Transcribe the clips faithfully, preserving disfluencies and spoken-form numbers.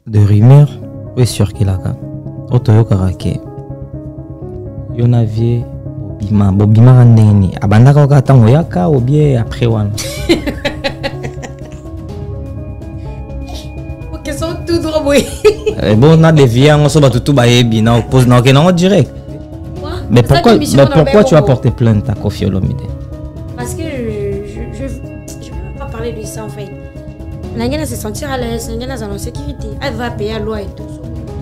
de rumeurs oui sûr qu'il a quand auto karaké yona vie bima bobima ndeni abandaka ka tango yaka ou bien après wana OK sont tout droit boy bon on a des vies on se bat tout baebi na pose na OK non direct mais pourquoi mais pourquoi tu as porté plainte à Koffi Olomide? Parce que je je je vais même pas parler de ça en fait. La Ghana se sentir à l'aise, la Ghana est en sécurité, elle va payer la loi et tout.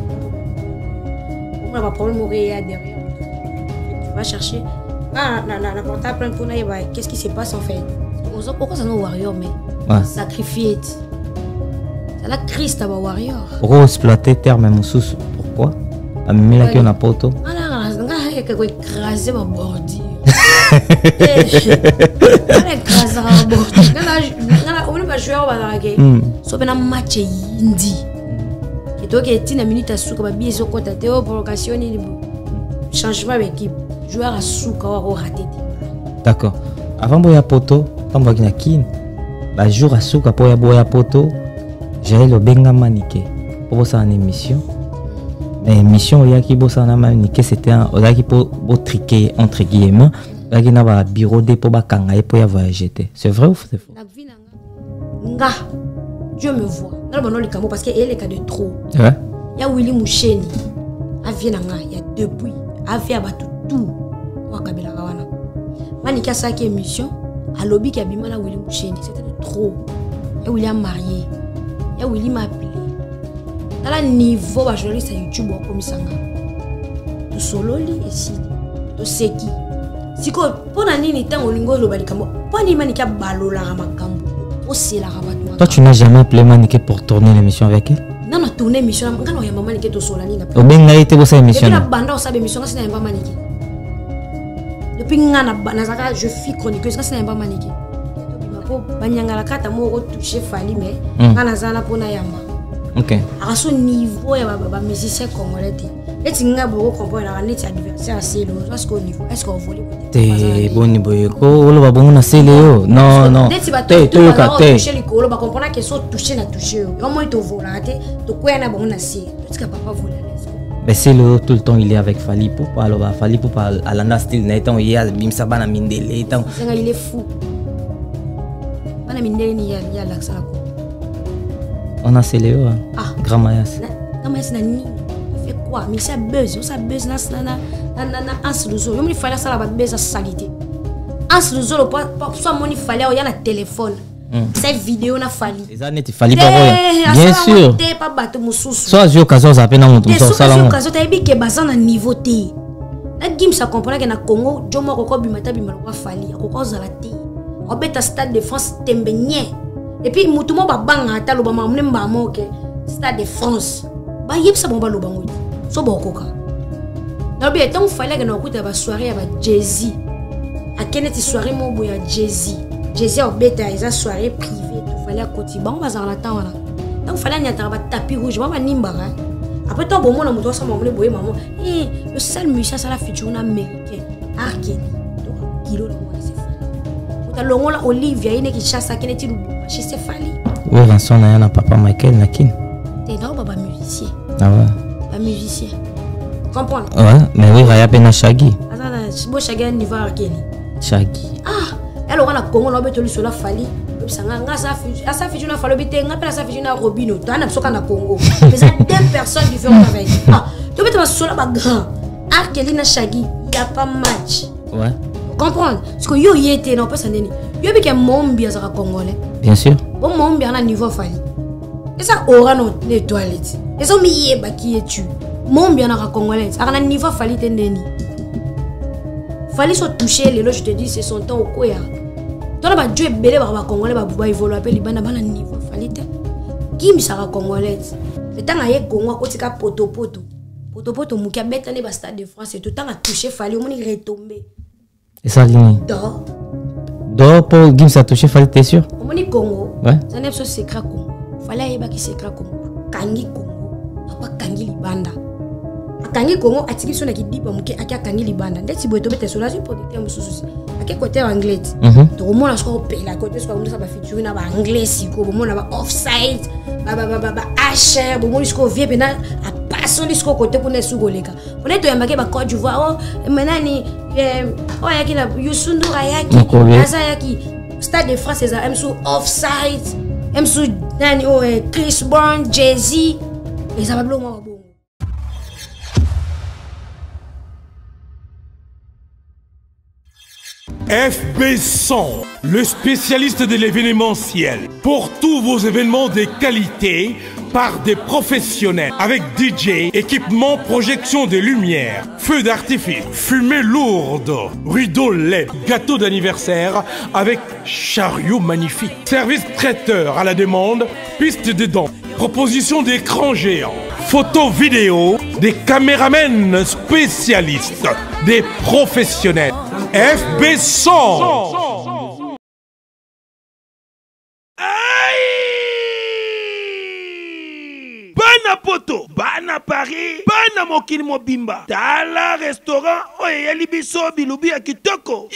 On va problème au derrière. Tu vas chercher. Ah, la la la portable plainte pour naïe, qu'est-ce qui se passe en fait? Pourquoi ça nous warrior mais sacrifier. C'est la Christ à warrior. Pourquoi exploiter terre même sous pourquoi? A mis là qui on a pas auto. Que écraser ma bordure. On écrase ma bordure. On ne va jouer au balagé. So ben un match indi. Et donc il y a une minute à souka bien sur côté théo provocation ni changement d'équipe. Joueur à souka ou raté. D'accord. Avant boya poto, tant boya na kin. Ba jour à souka pour boya poto, j'ai le benga maniké. Pour ça en émission. Mission il y a qui bosse en Amérique c'était un il y a qui pour triquer entre guillemets il y a qui n'a pas bureau de pour bakanga et pour y voyager c'est vrai ou c'est faux? Nga Dieu me voit dans le bon le camo parce que elle est cas de trop ouais il y a Willy Moucheni a vient nga il y a depuis a fait abattu tout wa kabila wana manika ça qui émission à lobby qui abima na Willy Moucheni c'était de trop et William marié il y a Willy m'a appelé dans le niveau de journaliste YouTube comme ça tu solo li ici tu sais qui si quoi pour nani temps on lingo lo balikamo pour ni manika balola makambo o c'est la rabat. Toi tu n'as jamais appelé Maniké pour tourner l'émission avec elle? Non non tourner l'émission ngalo ya maman Maniké to sola ni na. O benga été pour cette émission. Et puis la bande on sabe émission ça n'est pas Maniké. Depuis ngana nazaka je suis chroniqueuse ça n'est pas Maniké. Ko banyangala kata mo retoucher Fally mais ngana zala pona yamba. OK. À ce niveau, il y a des musiciens congolais. Et tu as beaucoup compris la net adversaire assez lourd. Est-ce qu'au niveau, est-ce qu'on voulait? T'es bon niveau. Ko on va bon na célé non non. T'es tu yoka t'es. Toucher les colos, ba comprendre que sont toucher na toucher. Au moins tu vola t'es, tu quoi na bon na c'est. Parce que papa voulait. Mais c'est le tout le temps il est avec Fally Ipupa alors ba Fally Ipupa alanda style na étant il y a bimsa bana mindele étant. Il est fou. Bana mindele ni ya ya l'accent. On a scellé hein. Ah, Grand Mayas. Grand Mayas na ni. Fait quoi? Mais ça buzz, ça buzz na na na na na Ansluzo. Yo me fallait ça la buzz à salité. Ansluzo le pas soit mon il fallait il y a na téléphone. Cette vidéo na Fally. Les années il fallait pas voir. Bien sûr. T'es pas battre mususu. Soit j'ai occasion ça peine mon tout ça ça là. J'ai occasion t'as bien que bazan na niveau T. Na game ça comprendre que na Congo, Jomo ko bimata bimalo kwa Fally. Ko zala T. Obeta Stade de France tembenye. Et puis mutumo ba banga ta loba mamne mbamo ke Stade de France ba yebsa bomba loba ngoyi so ba okoka na bi etant fallait que na okuta ba soirée ba Jay-Z a keneti soirée mo boya Jay-Z Jay-Z obeta eza soirée privée tout fallait à côté ba on va la temps wana donc fallait nyata ba tapis rouge ba nimba après toi bon mon muto sa mamne boye maman eh le seul musicien ça la future américain Arkeli donc kilo la moi c'est Fally uta longola Olivia ine ki chassa keneti chez Fally. Oui, rançon na yana papa Michael Nakin. T'es là papa musicien. Ah ouais. Pas musicien. Comprends? Ouais, mais oui, Raya pena Shaggy. Attends, si bon Shaggy niveau Arkeli. Shaggy. Ah, elle aura na Congo na beto sur la Fally. Sanga nga sa fi, sa fi na Fally bete nga pela sa fi na Robino. Tu na soka na Congo. Mais ça deux personnes différentes avec. Ah, tu beto sur la ba grand. Arkeli na Shaggy, y a pas match. Ouais. Comprendre? Parce que yo y était non pas ça neni. Yo bi que mombi azaka congolais. Bien sûr. Bon mombi ana niveau Fally. Et ça aura non les toilettes. Et ça mi yeba qui est tu. Mombi ana congolais. Ana niveau Fally tendeni. Fally so toucher les je te dis c'est son temps au koya. Toi ba Dieu belé ba congolais ba buba évoluer appeler libanda bana niveau Fally te. Qui mi sera congolais. Le temps aye Congo ko tika poto poto. Poto poto mukia beta ne ba Stade de France et tout temps a toucher Fally on y retomber. Et ça ligne. Do. Do pour Gim ça toucher Fally t'es sûr? On dit Congo. Ouais. Ça n'est pas secret Congo. Fallait yeba ki secret Congo. Kangi Congo. Papa kangi libanda. Kangi Congo atiki sona ki dipa muke akia kangi libanda. Ndeti boy to bete sola sur producteur mususu. Akia côté anglais. To mona sko pe la côté so mona ba feature na ba anglais si ko mona ba offside. H, bon, jusqu'au vieux, maintenant, à passer jusqu'au côté pour les sous-goleka. Pour les deux, il y a Côte d'Ivoire, maintenant, oh, il y a Youssou Ayaki, Azayaki, Stade de France, c'est un sous offside, un sous Chris Brown, Jay-Z, et ça va bien, bon. F B cent, le spécialiste de l'événementiel. Pour tous vos événements de qualité, par des professionnels. Avec D J, équipement, projection de lumière, feux d'artifice, fumée lourde, rideau L E D, gâteau d'anniversaire avec chariot magnifique. Service traiteur à la demande, piste de danse, proposition d'écran géant, photo vidéo, des caméramens spécialistes, des professionnels. F B cent. Bana poto, bana Paris, bana mokili mobimba. Tala restaurant oye libiso bilubi ya kitoko.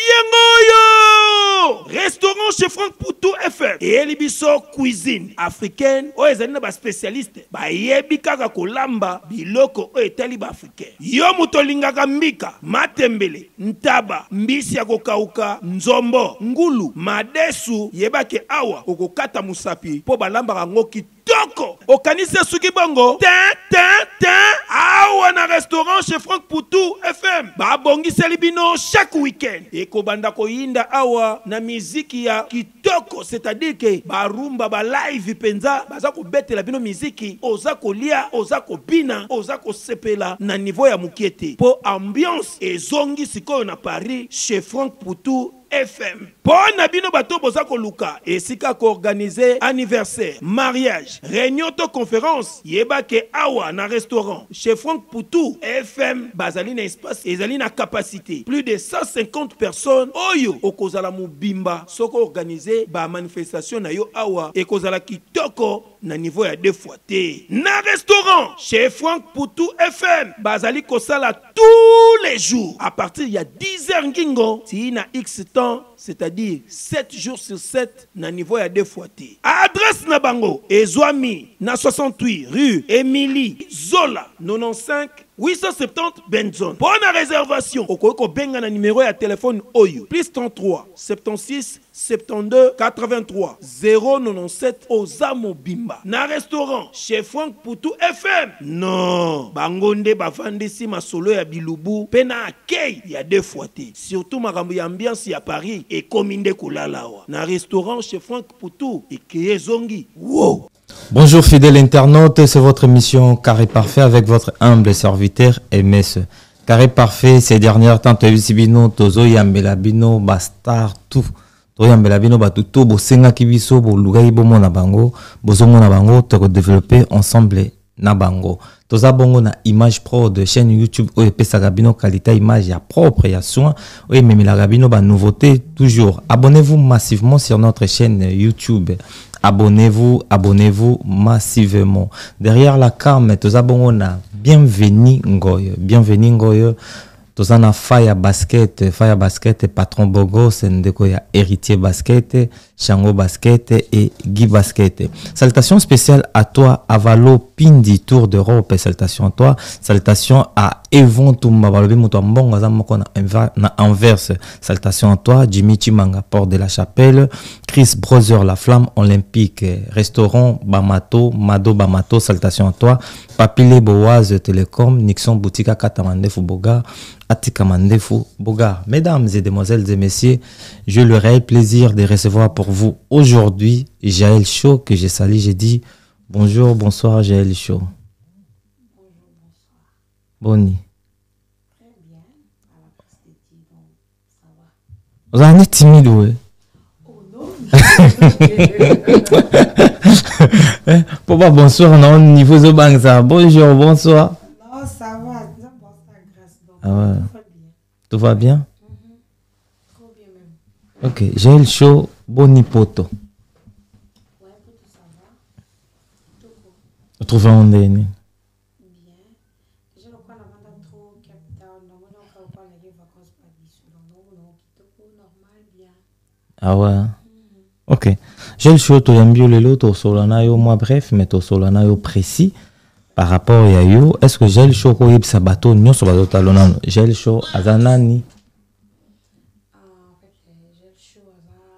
Yangoyo! Restaurant chez Franck Poutou F M. Et libiso cuisine africaine. Oye zani na ba spécialiste. Ba yebi kaka kolamba biloko oye tali ba africaine. Yo mutolingaka mbika, matembele, ntaba, mbisi ya kokauka, nzombo, ngulu, madesu, yebake awa okokata musapi po balamba kango kitoko. Okanise suki bongo. Tin, tin, tin. Awa na restaurant chez Franck Poutou F M. Ba bongi selibino chaque week-end. Eko banda ko yinda awa na miziki ya kitoko. C'est-à-dire que ba rumba ba live penza. Baza ko bete la bino miziki. Oza ko lia, oza ko bina, oza ko sepela na niveau ya mukiete. Po ambiance et zongi sikoyo na Paris chez Franck Poutou F M. Bon abino bato boza ko luka esika ko organiser anniversaire, mariage, réunion to conférence, yeba ke awa na restaurant chez Franck Poutou F M bazali na espace ezali na capacité plus de cent cinquante personnes. Oyo okozala mubimba soko organiser ba manifestation na yo awa ekozala kitoko na niveau ya deux fois te. Na restaurant chez Franck Poutou F M bazali kosala tous les jours à partir ya dix heures ngingo ti na X temps, c'est-à-dire sept jours sur sept na niveau ya deux fois te. Adresse na bango Ezwami na soixante-huit rue Émilie Zola quatre-vingt-quinze huit cent soixante-dix Benzone. Bonne réservation. Okoko benga na numéro ya téléphone Oyo plus trente-trois soixante-six soixante-douze quatre-vingt-trois zéro quatre-vingt-dix-sept Ozamo Bimba. Na restaurant chez Franck Poutou F M. Non, bangonde bavandisi masolo ya bilubu pena akei ya deux fois te. Surtout makambo ya ambiance ya Paris et kominde kulalawa. Na restaurant chez Franck Poutou et Kiyezongi. Wow. Bonjour fidèles internautes, c'est votre émission Carré Parfait avec votre humble serviteur M S. Carré Parfait, ces dernières temps, tu as vu si bino, tozo yambela bino, bastar, tout. Tozo yambela bino, batuto, bo senga kibiso, bo lugai bo mona bango, bo zo mona bango, te redévelopper ensemble na bango. Toza bongo na image pro de chaîne YouTube, oye pesa gabino, qualité image ya propre, ya soin, oye memi la gabino, ba nouveauté, toujours. Abonnez-vous massivement sur notre chaîne YouTube. Abonnez-vous, abonnez-vous massivement. Derrière la cam, toza bongo na bienvenue ngoyo, bienvenue ngoyo. Toza na Fire Basket, Fire Basket, Patron Bogo, Sendeko ya Héritier Basket, Chango Basket et Guy Basket. Salutations spéciales à toi, Avalo Pindi Tour d'Europe. Salutations à toi. Salutations à Evon Toumba Balobi Mutambongo Zamoko na Anvers. Salutations à toi, Jimmy Chimanga, Port de la Chapelle, Chris Brother, La Flamme Olympique, Restaurant Bamato, Mado Bamato. Salutations à toi, Papile Boaz Télécom, Nixon Boutika Katamande Fuboga, Atika Mandefu Boga. Mesdames et demoiselles et messieurs, j'ai le réel plaisir de recevoir pour vous aujourd'hui Jaël Chaud, que j'ai sali. J'ai dit bonjour, bonsoir Jaël Chaud. Bonjour, bonsoir. Boni. Très bien. À la place de ti, donc ça va. Vous en êtes timide, ouais? Oh non. Papa, bonsoir, on a un niveau de banque ça. Bonjour, bonsoir. Non, ça va. Ah ouais. Tout va bien? Mm-hmm. Trop bien même. Ok, Jaël Chaud, Boni Poto. Ouais, Poto, ça va. Tout cool. Vous trouvez un dernier? Bien. Déjà, le coin, on a trop Cape Town. On a encore pas les vacances pas d'ici. Donc, on a tout cool, normal, bien. Ah ouais. Mm-hmm. Ok. j'ai le choix to yambio lelo to solana yo moi bref mais to solana yo précis par rapport à yo. Est-ce que j'ai le choix ko yeb sabato nyo so bato talona j'ai le choix azanani en fait j'ai le choix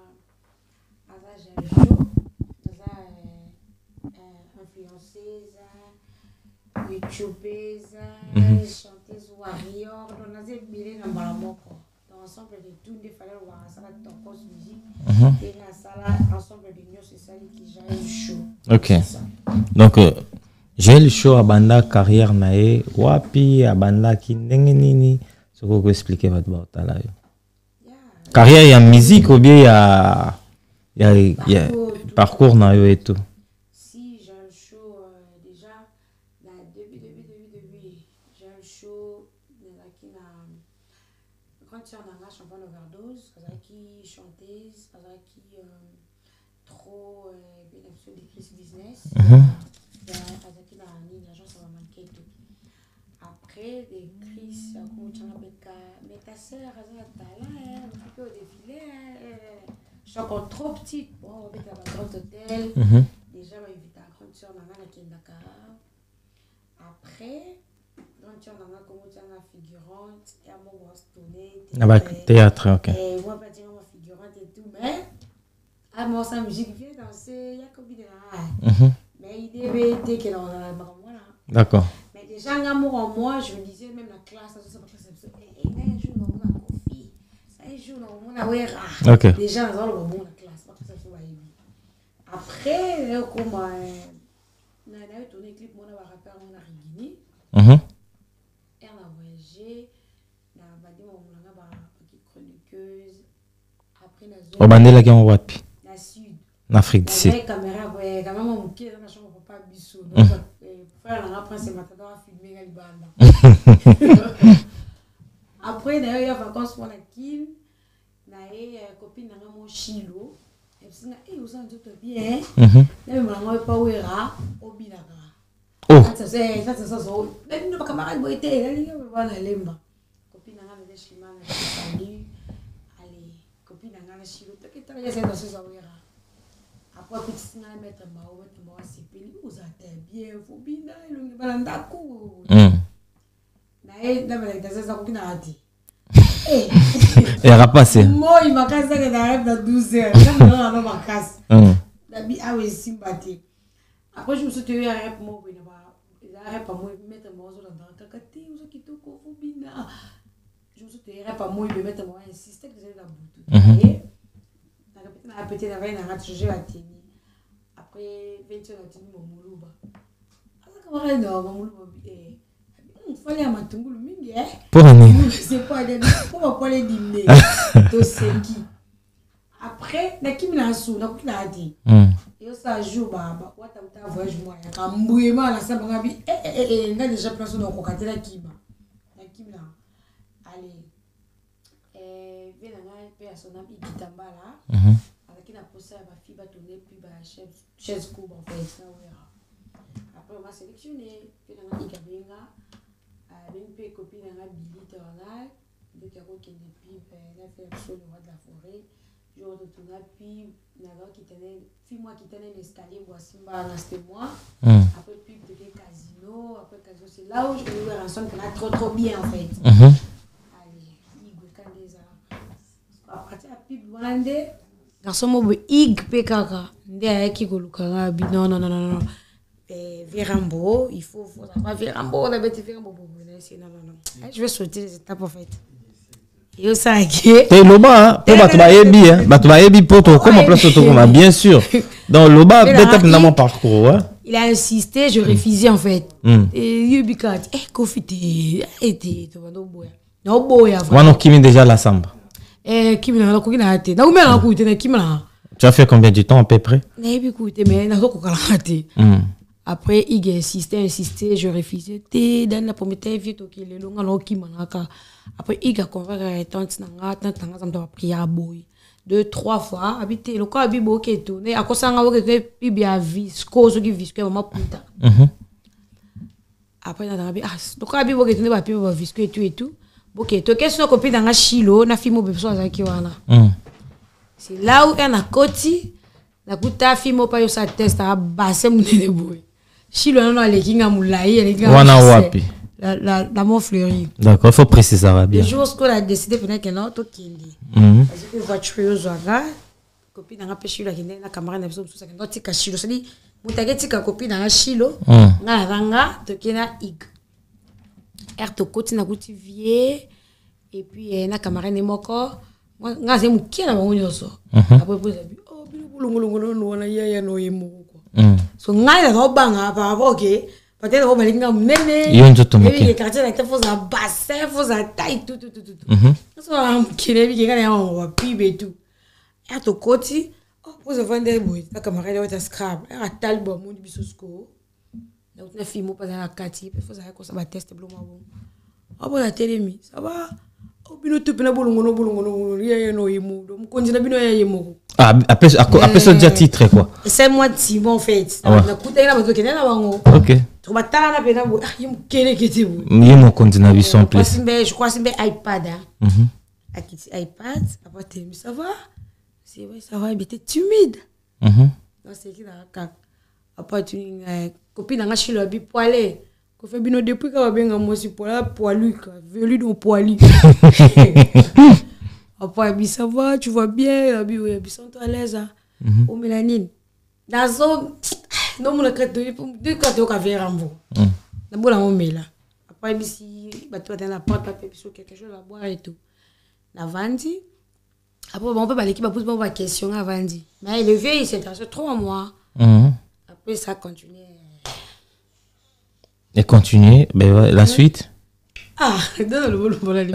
aza j'ai le choix aza influenceuse youtubeuse chanteuse warrior donc aza bilé na mbala moko dans ensemble de tout des fallait voir ça la tokos musique et na sala ensemble de nyo c'est ça qui j'ai le choix. OK. Donc euh, j'ai le choix abanda carrière nae wapi abanda ki ndenge nini soko ko expliquer votre bautala yo. Carrière ya musique ou bien ya ya ya parcours na yo et tout. Si j'ai un show euh, déjà dans début début début début j'ai un show dans qui na quand tu en as champagne overdose parce qui chanteuse parce qui trop bénéficieux de Chris business parce qui na ni l'agence va manquer tout après des Chris comme tu as mais ta sœur a un talent elle peut au défilé je suis encore trop petite bon on va mettre à un grand hôtel déjà on va inviter à grande sœur nana qui est Dakar après grande sœur nana comme tu as la figurante et à moi on va se tourner ah bah théâtre OK et moi pas dire ma figurante et tout mais à moi sa musique vient danser il y a comme de là mais il devait que dans la moi là d'accord mais déjà un amour en moi je me disais même la classe ça c'est pas classe et un jour dans mon coffee un jour dans mon awera OK déjà dans le bon la classe pas que ça soit après comme na na tourné clip mon rappeur on a rigini mhm et on a voyagé na badi mon langa ba petite chroniqueuse après na zone obandela ki on wapi na sud en Afrique du Sud la caméra ouais quand même mon qui na chambre papa biso donc faire la prince matador a filmé la banda après na yo ya vacances pour la kin na e copine na mon chilo et puis na e usa nzoto bien mhm na mama pa wera obinaka oh ça c'est ça c'est ça so na ni ba camarade boité na ni ba na lemba copine na na chima na salut allez copine na na chilo to que tu ya c'est dans ce wera après petit na mettre ma o mettre ma sipeli usa bien faut bina ilongi bana ndako mm na e na bana ndaza ko kina ati eh et rapasser moi il m'a cassé que d'arrive dans douze heures na na na ma casse mm na bi awe simbati après je me suis tenu à rep moi bina ba za rep moi mettre moi zo dans kakati usa kitoko faut bina je me suis tenu à rep moi be mettre moi insister que j'ai la boutou et na répéter na répéter na na rat je la teni après vingt heures na teni mo muluba ala ka ba no muluba eh fallait à matungulu mingi eh pour nini c'est pas des pour pas les dîner to senki après na kimi na su na kila di mm et ça joue ba wata uta voyage moi ya kambuyema na saba ngabi eh eh eh nga déjà place na kokatela kiba na kimi na allez eh vena na personne bi kitambala mhm avec na posa ba fi ba tourner puis ba chef chaise coupe en fait ça ouais après on m'a sélectionné puis na ikabenga une peu copine à la Billy Tornal, de Caro qui est depuis la fait sur le roi de la forêt. Je retourne puis Naga qui tenait, puis moi qui tenais l'escalier, voici moi resté moi. Après puis de casino, après casino c'est là où je me suis rendu compte qu'on a trop trop bien en fait. Allez, il go quand des après la pipe blindée. Garçon mo ig pekaka, ndé qui go lukanga bi non non non non. Eh, Vérambo, il faut, faut savoir Vérambo, on a bête Vérambo pour vous laisser, non, non, non. Je vais sauter les étapes en fait. Et au saké. Et Loba, pour Batouba Ebi, hein, Batouba Ebi poto, comment place Otokoma, bien sûr. Dans Loba, peut-être dans mon parcours, hein. Il a insisté, je refusais en fait. Et Yubikat, eh, Kofi, t'es, eh, t'es, t'es, non, boya. Non, boya, moi, non, Kimi déjà la samba. Eh, Kimi, non, Kimi, n'a été. Non, mais non, Kimi, Kimi, non. Tu as fait combien de temps à peu près? Eh, écoute, mais non, Kimi, n'a été. Après, il insistait, insistait, je refusais. T'es dans la première vie, tu es le long, alors qui manaka. Après, il a convaincu tante nanga, tante nanga, ça me doit prier à boy. Deux, trois fois, habité, le cas bibo qui est tourné, à cause ça, on a vu, puis bien viscose, qui visque, maman puta. Après, on a dit, ah, le cas bibo qui est tourné, puis visque et tout et tout. Ok, tu qu'est-ce que copie dans la chilo, na fille, mon bébé, ça, qui wana. C'est là où on a côté. La kuta fimo pa yo sa test a basse munene boy. Chilo non les kinga moulaï les gars. Wana wapi. La la la Montfleury. D'accord, il faut préciser ça va bien. Le jour qu'on a décidé pendant que non to kindi. Mhm. Parce que voiture yo zoaga copine nga pe chilo kende na camarade na biso ça kende tika chilo ça dit mutage tika copine nga chilo nga ranga to kena ig. Er to koti na kuti vie et puis na camarade moko nga ze mukia na bango nyoso. Après poser oh bilo bulungulungulu no na yaya no yemo ko. So nga na ro banga pa boke peut-être on va linga munene. Yo nzoto mukia. Et les quartiers na te foza bassin foza taille tout tout tout tout. Mhm. So am kinebi ke kana on va pibe tout. Er to koti oh poser vendre boy ta camarade wa ta scrap. Er talbo mon bisosko. Na utna fimo pa na kati pe foza ko sa ba test blo mabo. Abo la telemi ça va. Oh bino tu pena bolongono bolongono ya no yemo do mkonzi na bino ya yemo. Ah après après ça déjà titre quoi. C'est moi Simon en fait. Na kuta na bato kenena bango. OK. Tu batala na pena bo ah yemo kele kete bo. Yemo konzi na biso en place. Je crois c'est iPad hein. Mhm. Akiti iPad après telemi ça va. C'est vrai ça va il était timide. Mhm. Non c'est qui na ka. Après tu copine nga chilo bi poilé. Ko fait bino depuis ka benga mo si poila poilu ka velu don poili. Après bi ça va tu vois bien bi oui bi sont à l'aise au mélanine. Dazo non mon ka de de ka to ka vera mvo. Na bola mo mela. Après bi si ba toi dans la porte papier bi so quelque chose à boire et tout. Na vandi. Après on peut pas l'équipe pose pas question à vandi. Mais le vieux il s'intéresse trop à moi. Après ça continue. Et continuer, ben ouais, la suite. Ah, donne le bol pour la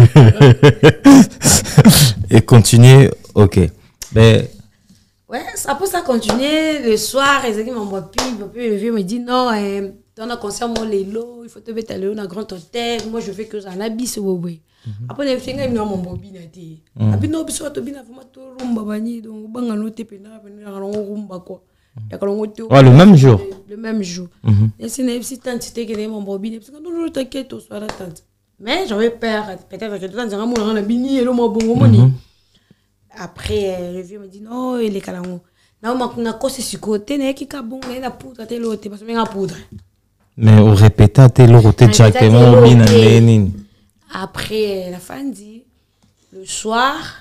Et continuer, ok. Ben. Ouais, après ça continuer le soir, ils m'ont m'envoient puis, le vieux me dit non, dans un concert mon lélo, il faut te mettre à dans un grand hôtel. Moi je veux que ça en habille ce bobé. Après les filles ils m'ont mon bobine été. Après non, biso to bina vraiment to rumba bani donc banga no te pena pena rumba quoi. Oh, le même jour. Le même jour. Et c'est une petite tante qui était mon bobine. Parce que non, t'inquiète, au soir la tante. Mais j'avais peur. Peut-être que tout le temps, on a bini et le mot bon moni. Après, le vieux me dit non, il est calamou. Non, on a causé sur côté, n'est qui bon, il a poudre, t'es l'autre, parce que il a poudre. Mais on répétait, t'es l'autre, t'es directement au bin. Après, la femme dit le soir.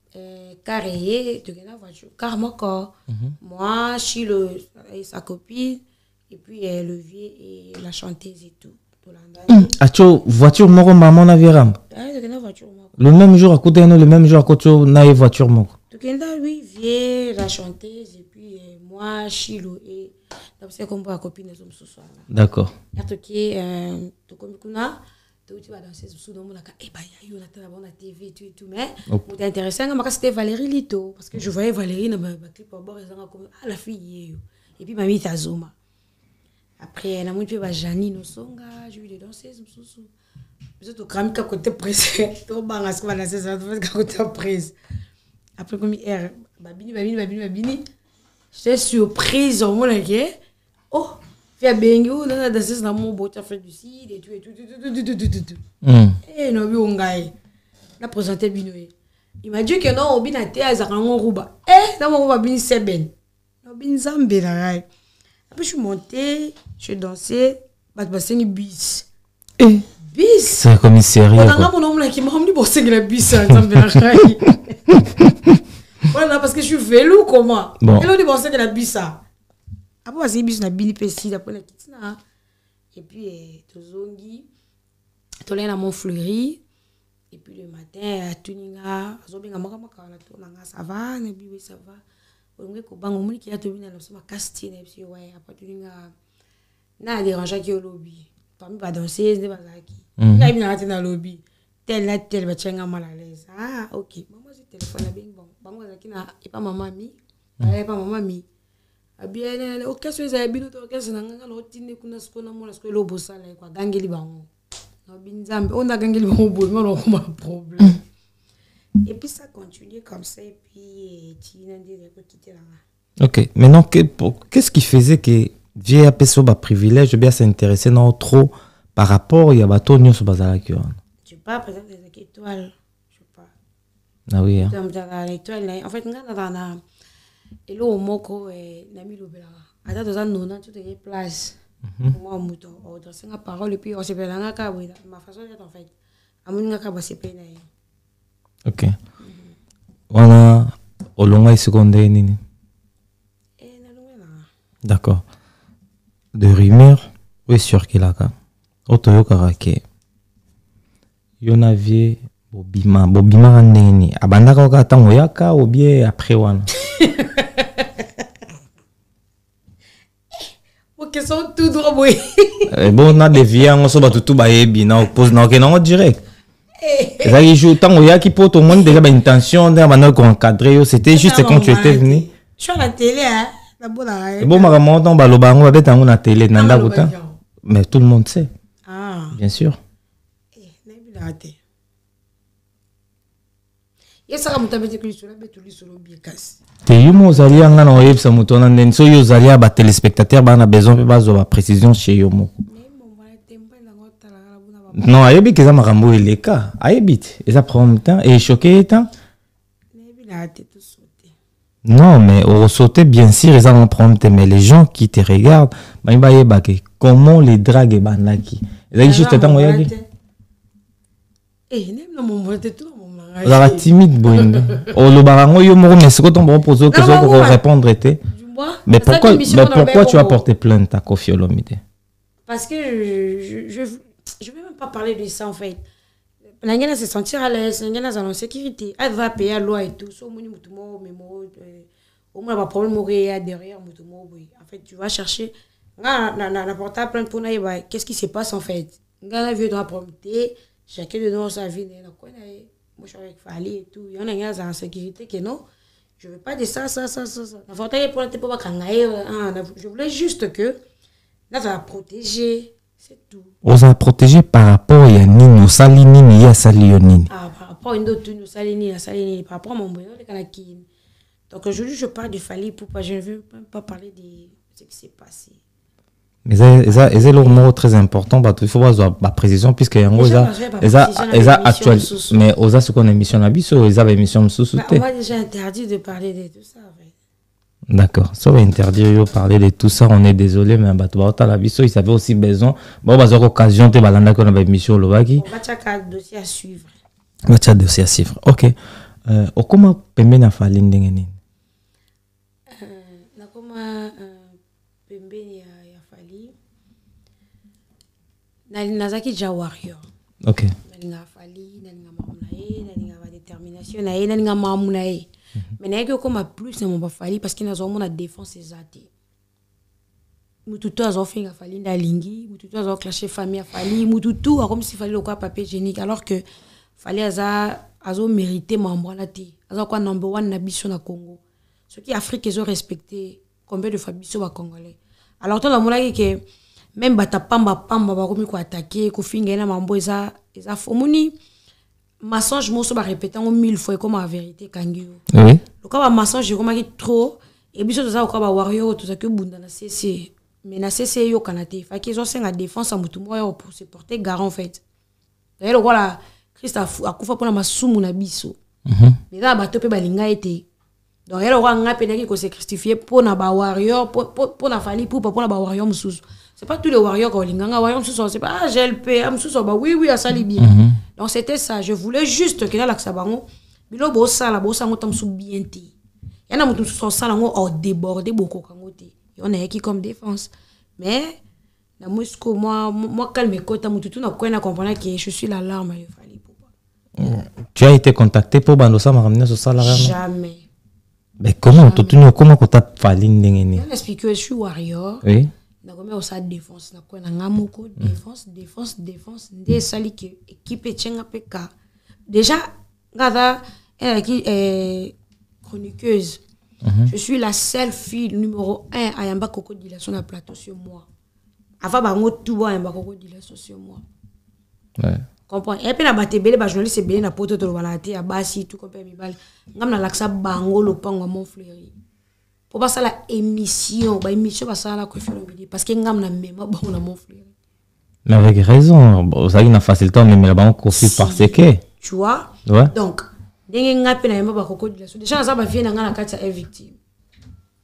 Carré, de la voiture, car moi, moi, je suis le, sa copine, et puis le vieux et la chanteuse et tout. Acho, voiture, moro, maman, na viram. Le même jour, à côté de nous, le même jour, à côté de nous, na voiture, moro. Donc, oui, vieux, la chanteuse, et puis moi, je suis le, et c'est comme la copine de ce soir. D'accord. Et tout qui est, tout comme kuna. Tu vas danser sous le monde, et bah, il y a eu la T V, tout et tout, mais c'est intéressant, c'était Valérie Lito, parce que je voyais Valérie dans le clip au bord, et comme ah, la fille, et puis mamie Tazoma. Après, elle a montré Janine au Songa, j'ai vu des danseuses, je suis tout cramé à côté presse, tout bang à ce qu'on va danser, ça va être à côté presse. Après, comme hier, babini, babini, babini, babini, j'étais surprise au monde, oh! Fia bengo na danser na mon beau fait du sud et tout et tout tout tout tout tout tout eh no bi ongai na présenter binoé il m'a dit que non obina te azarango ruba eh na mon ruba bin seben no bin zambe la rai après je suis montée je dansais bat baseni bis eh bis c'est comme une série on a mon nom là qui m'a dit bosser la bis zambe la rai voilà parce que je suis vélo comment vélo dit bosser la bis ça. Après, c'est bis na bini pesi après la kitina. Et puis tozongi, tolé na Montfleury. Et puis le matin à Tuninga, azobenga maka maka na tonanga ça va, na bibi ça va. On ko bango moni ki atobina na soma castine et puis ouais après Tuninga na déranger ki au lobby. Parmi ba danser ne ba zaki. Na bina na lobby. Tel na tel ba tchenga mal à l'aise. Ah OK. Maman j'ai téléphone bing bon. Bango zaki na et pas maman mi. Et pas maman mi. Bien au cas où ça bino to cas na nganga lo tinde kuna skona mo la skolo bosala kwa gangeli bango no binzambe on a gangeli bango bo non comme un problème et puis ça continue comme ça et puis tu n'as dit que quitter là. OK, maintenant qu'est-ce qui faisait que vieille personne ba privilège bien s'intéresser non trop par rapport il y a bateau nyo so bazala ki on. Tu pas présente des étoiles, je sais pas. Ah oui. Dans l'étoile en fait ngana dans Et là, au moko, Nami Lobela. Attends, dans un non, tu te place. Moi, mouton. On dresse la parole et puis on se fait la ma façon d'être en fait. Amunga ka se peine. Ok. Wana olonga secondaire nini? Eh, na longa. D'accord. De rumeur, oui sûr qu'il a ka. Otoyo karake. Yonavie bobima, bobima nini? Abandaka ka tango yaka ou bien après wana? Ok, sont tout droit boy. Bon, on a des vies, on se bat tout ba yebi na pose na ok na direct. Ça y joue tant qu'il y a qui pour tout le monde déjà une intention de manière encadrer, c'était juste quand tu étais venu. Je suis à la télé hein, la bonne. Bon ma maman on va le bang on va être en la télé nanda bouta. Mais tout le monde sait. Ah. Bien sûr. Eh, n'est pas raté. Et ça comme tu avais dit que sur la bête tout sur le bien casse. Te yumo zalia nga na oyeb sa mutona nden so yo zalia ba téléspectateur ba na besoin pe ba zo ba précision chez yomo. Non, ayebi que ça m'a rambo les cas. Ayebi, et ça prend un temps et choqué temps. Non, mais au sauter bien sûr, ça va prendre temps. Mais les gens qui te regardent, bah ils vont comment les dragues ban là qui. Là juste temps oyebi. Eh, nem no mon vote tout mon mari. Ça va timide bonde. O lo barango yo mo mais c'est quand on pose question pour répondre était. Mais pourquoi mais pourquoi tu as porté plainte à Kofi Olomide? Parce que je je je vais même pas parler de ça en fait. L'ingénieur se sentir à l'aise, l'ingénieur en sécurité, elle va payer la loi et tout. So moni mutumo mémo au moins pas problème aurait derrière mutumo oui. En fait, tu vas chercher na na na portable plainte pour naïba. Qu'est-ce qui se passe en fait? Ngana vieux doit prompter, chacun de nous sa vie na quoi na moi je suis avec Fali et tout. Il y en a ingénieur en sécurité que non. Je veux pas de ça ça ça ça ça. Na portable plainte pour pas kangaye. Je voulais juste que là va protéger. C'est tout. On a protégé par rapport à Nini, Sali Nini, ya Sali Nini. Ah, par rapport à une autre Sali Nini, Sali Nini, par rapport à mon bonheur, les Kanakines. Donc aujourd'hui, je parle de Fali pour pas, je ne veux même pas parler de ce qui s'est passé. Mais c'est le mot très important, parce qu'il faut avoir la précision, puisque y a un actuel. Mais aux ce qu'on émission la bis, ils avaient émission sous On m'a déjà interdit de parler de tout ça. D'accord. Ça va interdire de parler de tout ça. On est désolé, mais à la biso, ils avaient aussi besoin. Bon, bah, l'occasion de balanda qu'on avait mission le bagi. On va un dossier à suivre. On va un dossier à suivre. Ok. Euh, comment pembe na fali ndengeni? Euh, na comment pembe ya ya fali. Na nazaki ja warrior. Ok. Na nga fali, na nga mamunae, na nga détermination, na nga nga mamunae. Mais n'est que comme plus c'est mon fali parce qu'il n'a pas mon défense exacte. Mututu a fait nga fali na lingi, mututu a clashé famille a fali, mututu a comme si fallait le quoi papier hygiénique alors que fallait aza azo mérité membre la té. Aza quoi number one na biso na Congo. Ceux qui Afrique ils ont respecté combien de fois biso ba congolais. Alors toi la mona que même bata pamba pamba ba komi ko attaquer ko finga na mambo eza eza fomuni. Mensonge moi so ba répéter en mille fois comme la vérité kangi. Oui. Le cas mensonge je remarqué trop et biso ça ko ba warrior tout ça que bunda na C C mais na C C yo kanate fa qu'ils ont c'est la défense à mutu moi pour se porter garant en fait. D'ailleurs voilà Christophe akufa pour na masumu na biso. Mhm. Mais là ba topé ba linga été. Donc elle aura nga penaki ko se justifier pour na ba warrior pour pour na fali pour pour na ba warrior mususu. C'est pas tous les warriors qui ont l'inganga warrior mususu c'est pas ah G L P mususu ba oui oui à sali bien. Mm -hmm. Donc c'était ça, je voulais juste que là la sabango bilo bo sala bo sango tam sou bien té. Yana mutu so sala ngo au déborder beaucoup kangote. On est qui comme défense. Mais na Moscou moi moi calme kota mutu tout na kwena comprendre que je suis l'alarme il fallait pour pas. Tu as été contacté pour bandosa ma ramener ce salaire? Jamais. Mais comment tu comment que tu as fallu ndengeni? Je explique que je suis warrior. Oui. Na comme ça défense na quoi na ngamoko défense défense défense ndé sali que équipe tchenga peka déjà ngada elle qui est chroniqueuse. Mm-hmm. Je suis la seule fille numéro un à yamba crocodile sur la plateau sur moi avant bango tout ba yamba crocodile sur moi. Ouais. Comprends et puis na batebele ba journaliste belé na poto to balati ya basi tout comme mi bal ngam na laksa bango lo pango mon fleury. Pour passer la émission, bah émission va ça la parce que ngam na même ba on a mon frère. Mais avec raison, ça il n'a facilité mais là ba confie parce que tu vois. Ouais. Donc, ndenge ngapi na yamba ba kokodi la. Déjà ça ba vie na ngana kati est victime.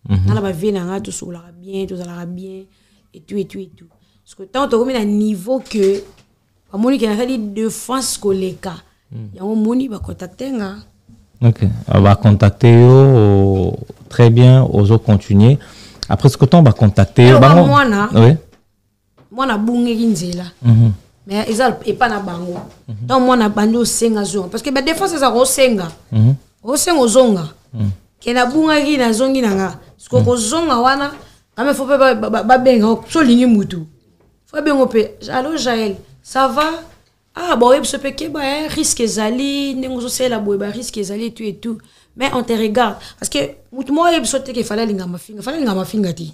On a vie na tout sur la bien, tout ça la bien et tout et tout et tout. Parce que tant on a un niveau que à mon qui a fait défense colléca. Il y a un moni va contacter nga. OK, on va contacter yo très bien, aux autres continuer. Après ce que on va contacter ba moi na. Oui. Moi na bunge kinzela. Mhm. Mais ils et pas na bango. Donc moi na bando senga zo parce que ba défense ça ro senga. Mhm. O senga zonga. Que na bunga ki na zongi na nga. Parce que ko zonga wana quand faut pas ba benga so lingi mutu. Faut bengo pe. Allô Jaël, ça va? Ah bon, il se peut que bah risque zali, nengo so la boy ba risque zali tout et tout. Mais on te regarde parce que mutu moi il saute que fallait linga mafinga, fallait linga mafinga ti.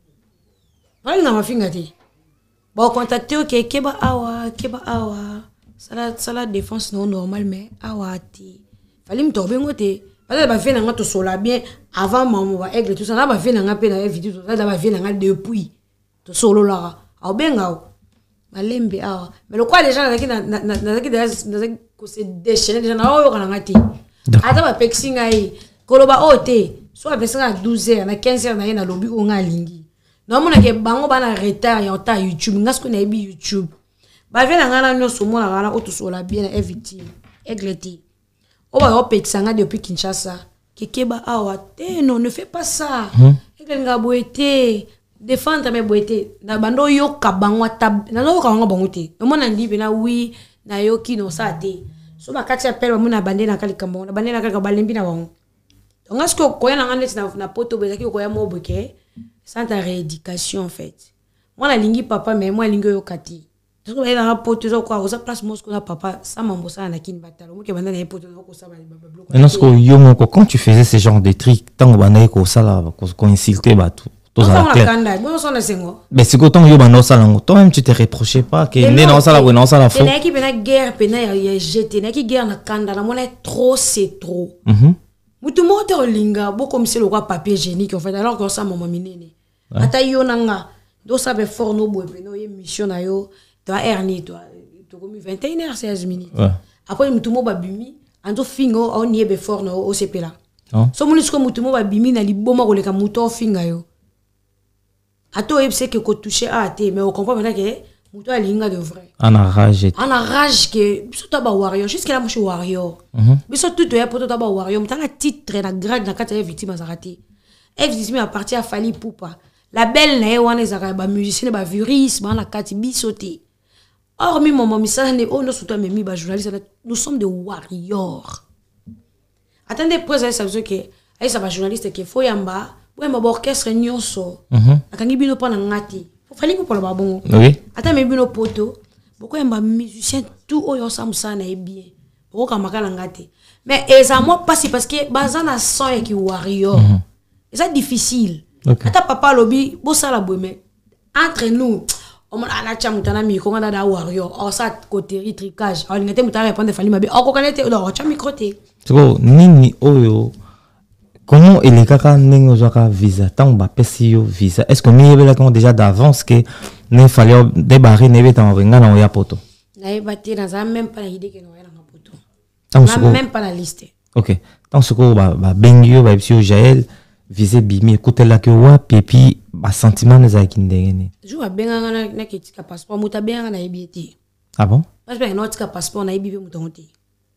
Fallait linga mafinga ti. Bon contacter OK keba awa, keba awa. Ça la ça la défense non normal mais awa ti. Fallait me tomber ngote. Parce que ba fait nanga to sola bien avant maman ba aigle tout ça là ba fait nanga pe na vidéo tout ça ba fait nanga depuis. To solo là. Au benga. Malembe awa. Mais le quoi les gens qui na na na qui que se déchaîner déjà na o kana ngati. Ata ba pexinga yi. Koloba ote. Soit pexinga douze heures na quinze heures na na lobi o nga lingi. Non mona ke bango bana retard ya ta YouTube ngasko na bi YouTube. Ba vient nga na nyoso mona kana o to sola bien na victime. Egleti. O ba o pexanga depuis Kinshasa. Kekeba awa te non ne fais pas ça. Eklenga boete. Défendre mes boîtes na bando yo kabangwa tab na no kabangwa bangote no mona ndibe na oui na yo kino sa te so ba kati appel ba mona bande na kali kambo na bande na kali balembi na bango donc est-ce que ko yana ngane na na poto bezaki ko ya moboke sans ta rééducation en fait moi na lingi papa mais moi lingi yo kati donc ba na poto zo ko za place mosco na papa ça mambo ça na kin batalo mo ke banda na poto ko ça ba bloc non ce que yo moko quand tu faisais ce genre de trucs tant banda ko ça là ko insulter ba tout. Mais c'est quand on a salon, toi-même tu te reprochais pas que les non ça la non ça la faux. Qui pena guerre pena ya jeté, na qui guerre na kanda, na mona trop c'est trop. Mhm. Mutu moto linga, bo comme c'est le roi papier hygiénique en fait alors que ça maman minene. Ata yo nanga, do ça be fort no boy pena yo mission na yo, toi erni toi, to comme vingt et une heures seize minutes. Après mutu mo ba bimi, ando fingo on y be fort no O C P là. So munis ko mutu mo ba bimi na liboma ko le ka muto finga yo. Ato c'est que ko toucher à té mais on comprend maintenant que muto a linga de vrai. En rage. En rage que biso ta ba warrior jusqu'à la moche warrior. Biso tout to ya poto ta ba warrior mutanga titre na grade na kata ya victime zarate. Victime a parti à Fali Poupa. La belle na wana ezaka ba musicien ba virus ba na kati bisoté. Or mi maman mi ça ne oh no surtout même mi ba journaliste nous sommes des warriors. Attendez présent ça veut que ay ça ba journaliste que faut yamba. Ouais, ma orchestre nyonso. Akangi bino pa na ngati. Fali ko pour ba bongo. Oui. Ata me bino poto. Boko yamba musicien tout oyo samsa na e bien. Boko kamaka na ngati. Mais eza moi pas si parce que bazana son et qui warrior. C'est difficile. Ata papa lobi bo sala boeme. Entre nous, on a la chamutana mi ko ngada da warrior. O sa côté tricage. O ngate mutara répondre fali mabe. O ko kanete do cha microté. Tiko nini oyo. Comment il est kaka nengo zoka visa tant ba pesio visa est-ce que mi yebela quand déjà d'avance que ne fallait débarrer ne beta venga na ya poto na ebati na za même pas idée que no ya na poto na même pas la liste. OK tant ce ko ba ba bengio ba psio Jaël visa bimi écoute la que wa pepi ba sentiment na za kindengene jo ba benga na na kitika passeport muta benga na ebiti. Ah bon parce que non tika passeport na ebibi mutongote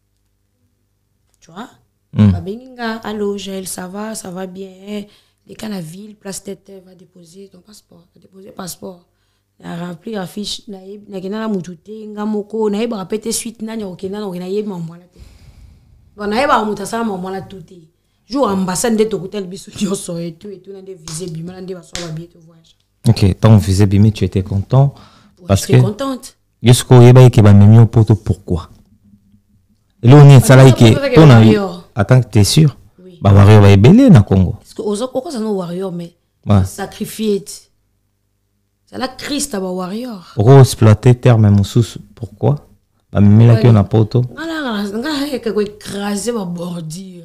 tu vois. Mm. Babenga, allô, Jaël, ça va, ça va bien. Les cas la ville, place tête, va déposer ton passeport, va déposer passeport. Na remplir la fiche, na yeb, na kena la mutute, ngamoko, na yeb répéter suite na nyokena, na yeb mamwala te. Bon, na yeb amutasa mamwala tout. Jour ambassade de tokutel biso nyoso et tout et tout na de visé bima na de ba so ba bien te voyage. OK, tant visé bima tu étais content parce que j'étais contente. Jusqu'au yeba ke ba memi poto pourquoi? Et là on est ça là que ton ami attends t'es sûr? Oui. Ba warrior va ebele na Congo. Parce que aux autres ça no warrior mais ouais. Sacrifié. C'est la Christ à ba warrior. Pour exploiter terre même sous pourquoi? Ba memi la que on a poto. Ngala ngala que ko écraser ba bordure.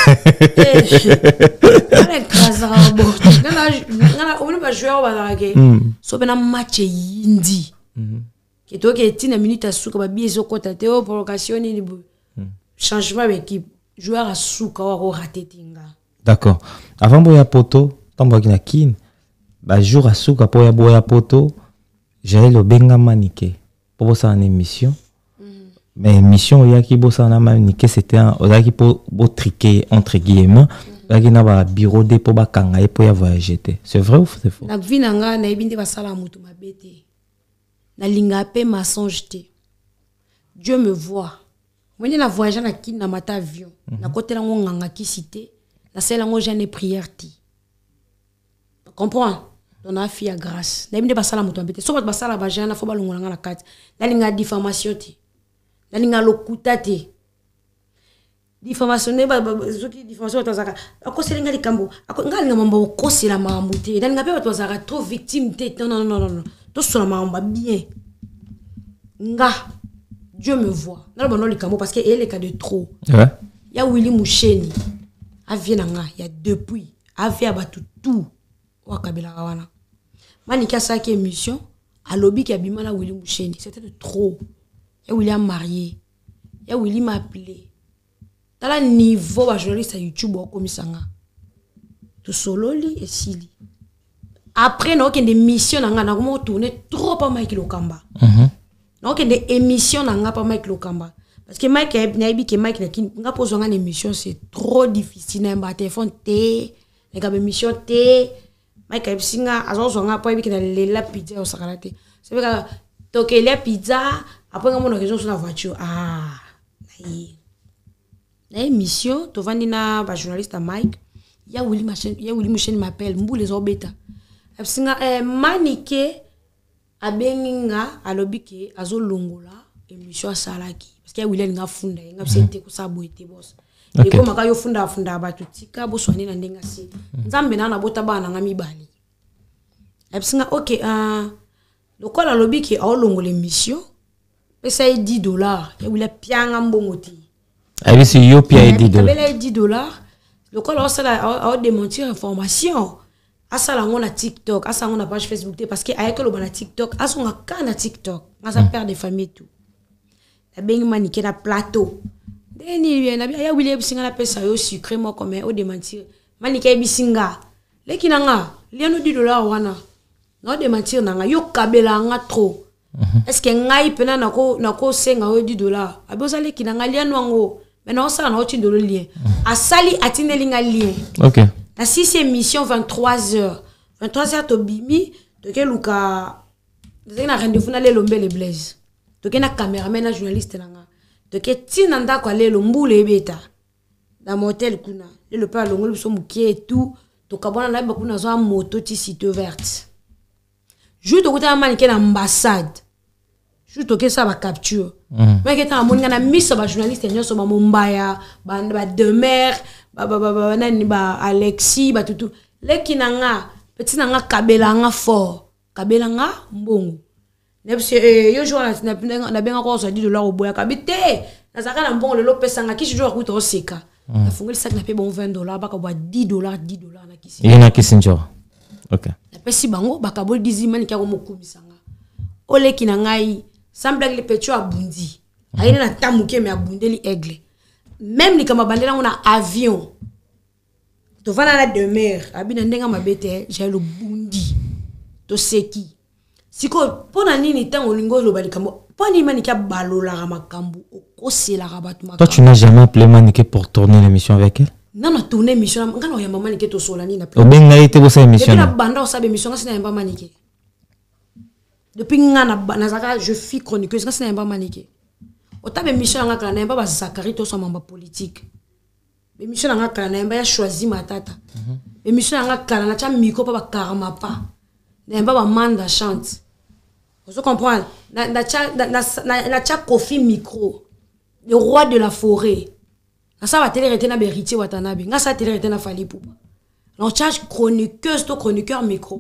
Ngala écraser ba bordure. Ngala ngala on va jouer ba la ke. So bena match yindi. Que toi que tina minute à souka ba biezo kota te o provocation ni bu. Changement d'équipe, joueur à souka ou raté tinga. D'accord. Avant boya poto, tant que na kin ba jour asuka po ya boya poto j'ai le benga manike pour ça en émission mais émission ya ki bossa na manike c'était un ozaki po bo triquer entre guillemets ozaki na ba bureau de po ba kanga e po ya voyager. C'est vrai ou c'est faux? Na vie nanga na ebinde ba sala mutu mabete na linga pe mensonge te. Dieu me voit. Moi na voyager na kin na mata avion na côté la nganga ki cité na celle ngo jeune prière ti. Comprends? On a fait à grâce. Na ebinde ba sala mutu mabete. So ba sala ba jeune na fo ba longola na kati. Na linga diffamation ti. Na linga lokuta te. Diffamation ne ba zoki diffamation tozaka akoselinga likambo ngalinga mamba okosela mambo te na linga pe tozaka trop victime te non non non non to sona mamba bien nga Dieu me voit na ba no likambo parce que elle est cas de trop ouais ya Willy Musheni avie na nga ya depuis avie abatu tout wakabela wana manika sa ki émission alobi ki abima na Willy Musheni c'était de trop ya William marié ya Willy m'a appelé. Dans le niveau de journaliste à YouTube, comme ça, tout solo et sili. Après, nous avons des missions, nous avons tourné trop par Mike Lokamba. Nous avons des émissions, nous avons pas Mike Lokamba. Parce que Mike a dit que Mike n'a pas besoin d'une émission, c'est trop difficile. Nous avons un téléphone, nous avons une émission, Mike a dit que nous avons une pizza au Sakalate. C'est vrai que tu as la pizza, après nous avons une raison sur la voiture. Ah, na émission to vandi na ba journaliste à Mike ya Willy Musheni ya Willy Musheni m'appelle mbu les obeta absinga eh manike abenginga alobi ke azolongola émission salaki parce que ya Willy nga funda nga sente ko saboete boss et ko maka yo funda funda ba tutika bo swani na ndenga si nzambe na na bota bana nga mibali absinga OK ah lokola alobi ke azolongola émission pesa dix dollars ya Willy pianga mbongoti. Ah oui, c'est Yopia dix dollars. Il y a dix dollars. Le col a démentir information. À ça, on a TikTok. À ça, on a page Facebook. Parce qu'avec le bon TikTok, à ça, on a qu'un TikTok. À ça, père de famille tout. La bien maniqué na plateau. Deni, il y a William Singa la pesa yo sucré moi comme au démentir. Maniqué bisinga. Les qui n'anga, il y a dix dollars wana. Non démentir n'anga yo kabela nga trop. Est-ce que ngai pena nako nako senga o dix dollars. Abozale ki n'anga lian wango. Maintenant, ça, on a un dollar lien. À Sali, à Tinelinga lien. Ok. La sixième émission, vingt-trois heures. vingt-trois heures, tu bimi. Tu as Luka. Tu as rendez-vous dans les lombes les blaises. Tu as un caméraman, un journaliste. Tu as Tinanda quoi les lombes les bêta. Dans mon hôtel, kuna. Le père l'ongol, ils sont mouqués et tout. Tu as un là, tu as un moto, tu site verte. Je te as un mannequin ambassade. Je te ça va capture. Mais que t'as mon gars mis sur journaliste et sur Mumbaya, ba ba Demer, ba ba ba nani ba Alexis, ba tout tout. Les qui n'anga petit n'anga kabela nga fort, kabela nga mbongo. Nebse yo jour na na benga ko so dix dollars au boya kabite. Na saka na mbongo le lopesa nga ki jour akuta oseka. Na fungeli sac na pe bon vingt dollars ba ka boa dix dollars dix dollars na kisi. Il y a kisi njoro. OK. Na pesi bango ba ka bol dix mani ka ko mokumisa nga. Ole ki na ngai semble le petit abundi. Aïe na tamuke me abundeli aigle. Même ni kama bandela on a avion. To vana na demeure, abina ndenga mabete, j'ai le bundi. To seki. Siko pona nini tango lingo lo bali kambo. Poni manika balola makambu okosela rabatu makambu. Toi tu n'as jamais appelé Maniké pour tourner l'émission avec elle? Non non tourner émission ngana ya mama Maniké to solani na. Obenga été bossa émission. Depuis la banda osabe émission ngana na mama Maniké. Depuis ngana nazaka je suis chroniqueuse ngana na mama Maniké. Otabe mission nga kana na ba Zakari to so mamba politique. Be mission nga kana na ya choisi matata. Be mission nga kana na cha micro pa ba karama pa. Na ba manda chante. Vous comprenez? Na na cha na na cha Kofi micro. Le roi de la forêt. Na ça va télé rete na beritier watanabe. Nga ça télé rete na Fally Ipupa. On charge chroniqueuse to chroniqueur micro.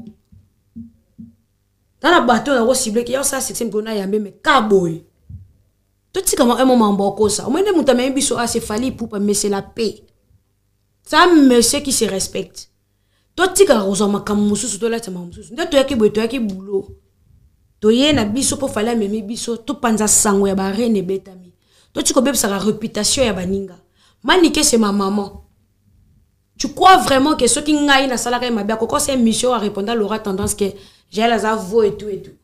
Dans la bateau na ciblé qui y a ça septième qu'on a yambe mais kaboy. Tout ce comme un moment beaucoup ça. Au moins de mutame biso a c'est Fally Ipupa mais c'est la paix. Ça monsieur qui se respecte. Tout ce que rosa makamusu to la tama musu. Nda to yaki boy to yaki boulot. To ye na biso po fala meme biso to panza sango ya ba reine betami. To tiko beb sa réputation ya baninga. Maniké c'est ma maman. Tu crois vraiment que ceux qui n'aillent na salarié m'a bien quand c'est une mission à répondre l'aura tendance que j'ai les avaux et tout et tout.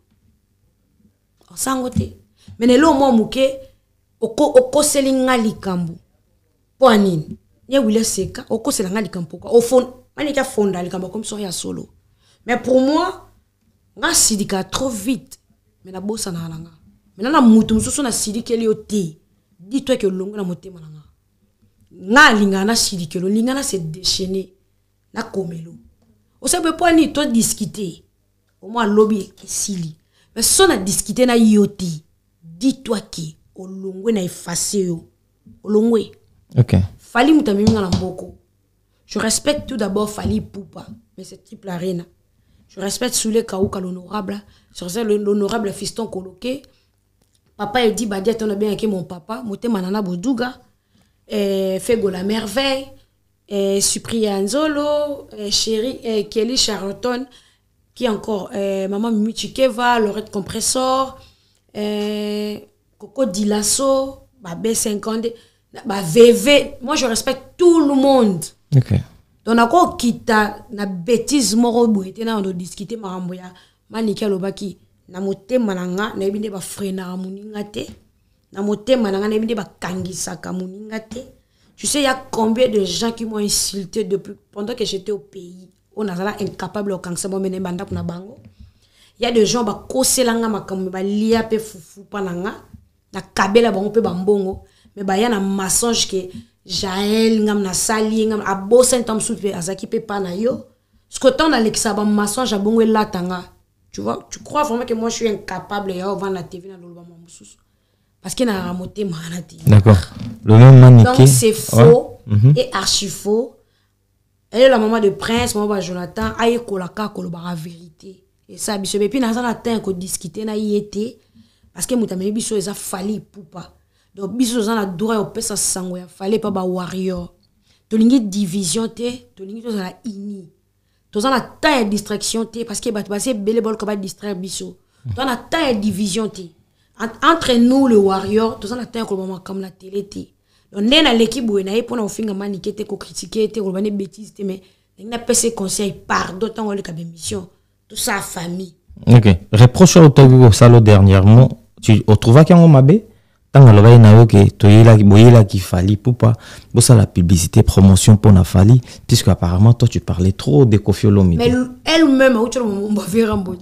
On s'en côté. Mais ne lo mo muke oko oko selinga likambu. Poanine. Ye wile seka oko selinga likambu quoi. Au fond, mani ka fonda likambu comme ça ya solo. Mais pour moi, nga sidika trop vite. Mais na bossa na langa. Mais na mutu mususu na sidike li oti. Dis-toi que longo na motema na nga. Nga lingana sidikelo lingana se déchaîner na komelo o se peut pas ni toi discuter au moins lobby sili mais si on a discuté na yoti dis-toi qui o longwe na effacer yo o longwe OK Fali mutamimi ngana mboko je respecte tout d'abord Fali Poupa mais c'est triple arena je respecte Soulé Kaouka l'honorable sur l'honorable fiston coloqué papa il dit bah dit on a bien avec mon papa motema nana boduga Eh, Fego la merveille, eh, Cyprien Nzolo, eh, Chéri, eh, Kelly Charlton, qui encore, eh, Maman Mimi Chikeva, Lorette Compressor, eh, Coco Dilasso, bah, B cinquante, bah, V V. Moi, je respecte tout le monde. OK. Donc, encore, quitta, na bêtise, moro, bouete, na, on doit discuter, maramboya, manika, lobaki, na mote, mananga, na ebine, ba, frena, amuningate. Na motema na ngana binde ba kangisa kamuninga te. Tu sais il y a combien de gens qui m'ont insulté depuis pendant que j'étais au pays. On a là incapable au kangisa mo mene banda na bango. Il y a des gens ba koselanga makambo ba lia pe fufu pananga na kabela bango pe bambongo mais ba ya na mensonge que Jaël ngam na sali ngam abo sentam soupe azaki pe pa na yo. Ce que tant na lexa ba mensonge abongo latanga. Tu vois, tu crois vraiment que moi je suis incapable ya over la T V na lolba mosusu. Parce qu'il a ramonté Manati. D'accord. Le même maniqué. Donc c'est faux ouais. mm-hmm. et archi faux. Elle est la maman de Prince, maman de Jonathan, aïe kolaka kolobara vérité. Et ça, biso. Et puis, nous avons atteint qu'on discuter na yété. Parce que moutamé biso, ils a fallu poupa. Donc, biso, ils ont la douleur, on peut ça sangue. Il fallait pas ba warrior. Tolingi division te, tolingi to la ini. Tous en a tant de distraction te, parce que bah, c'est belle bol comme distraire biso. Tous en a tant de division te. Entre nous, le warrior, tous en a tant comme la télé te. Donc, nous avons l'équipe où nous avons fait des maniqués, des critiqués, des bêtises, mais nous avons fait ces conseils, pardon, tant qu'on a des missions. Tout ça, famille. Ok. Reproche au Togo Salo dernièrement, tu trouves qu'il y a un mabé? Tant que l'on a que tu es là qui fallait pour pas ça la publicité promotion pour na fali puisque apparemment toi tu parlais trop de Koffi Olomide. Mais elle-même a eu le moment où faire un bot.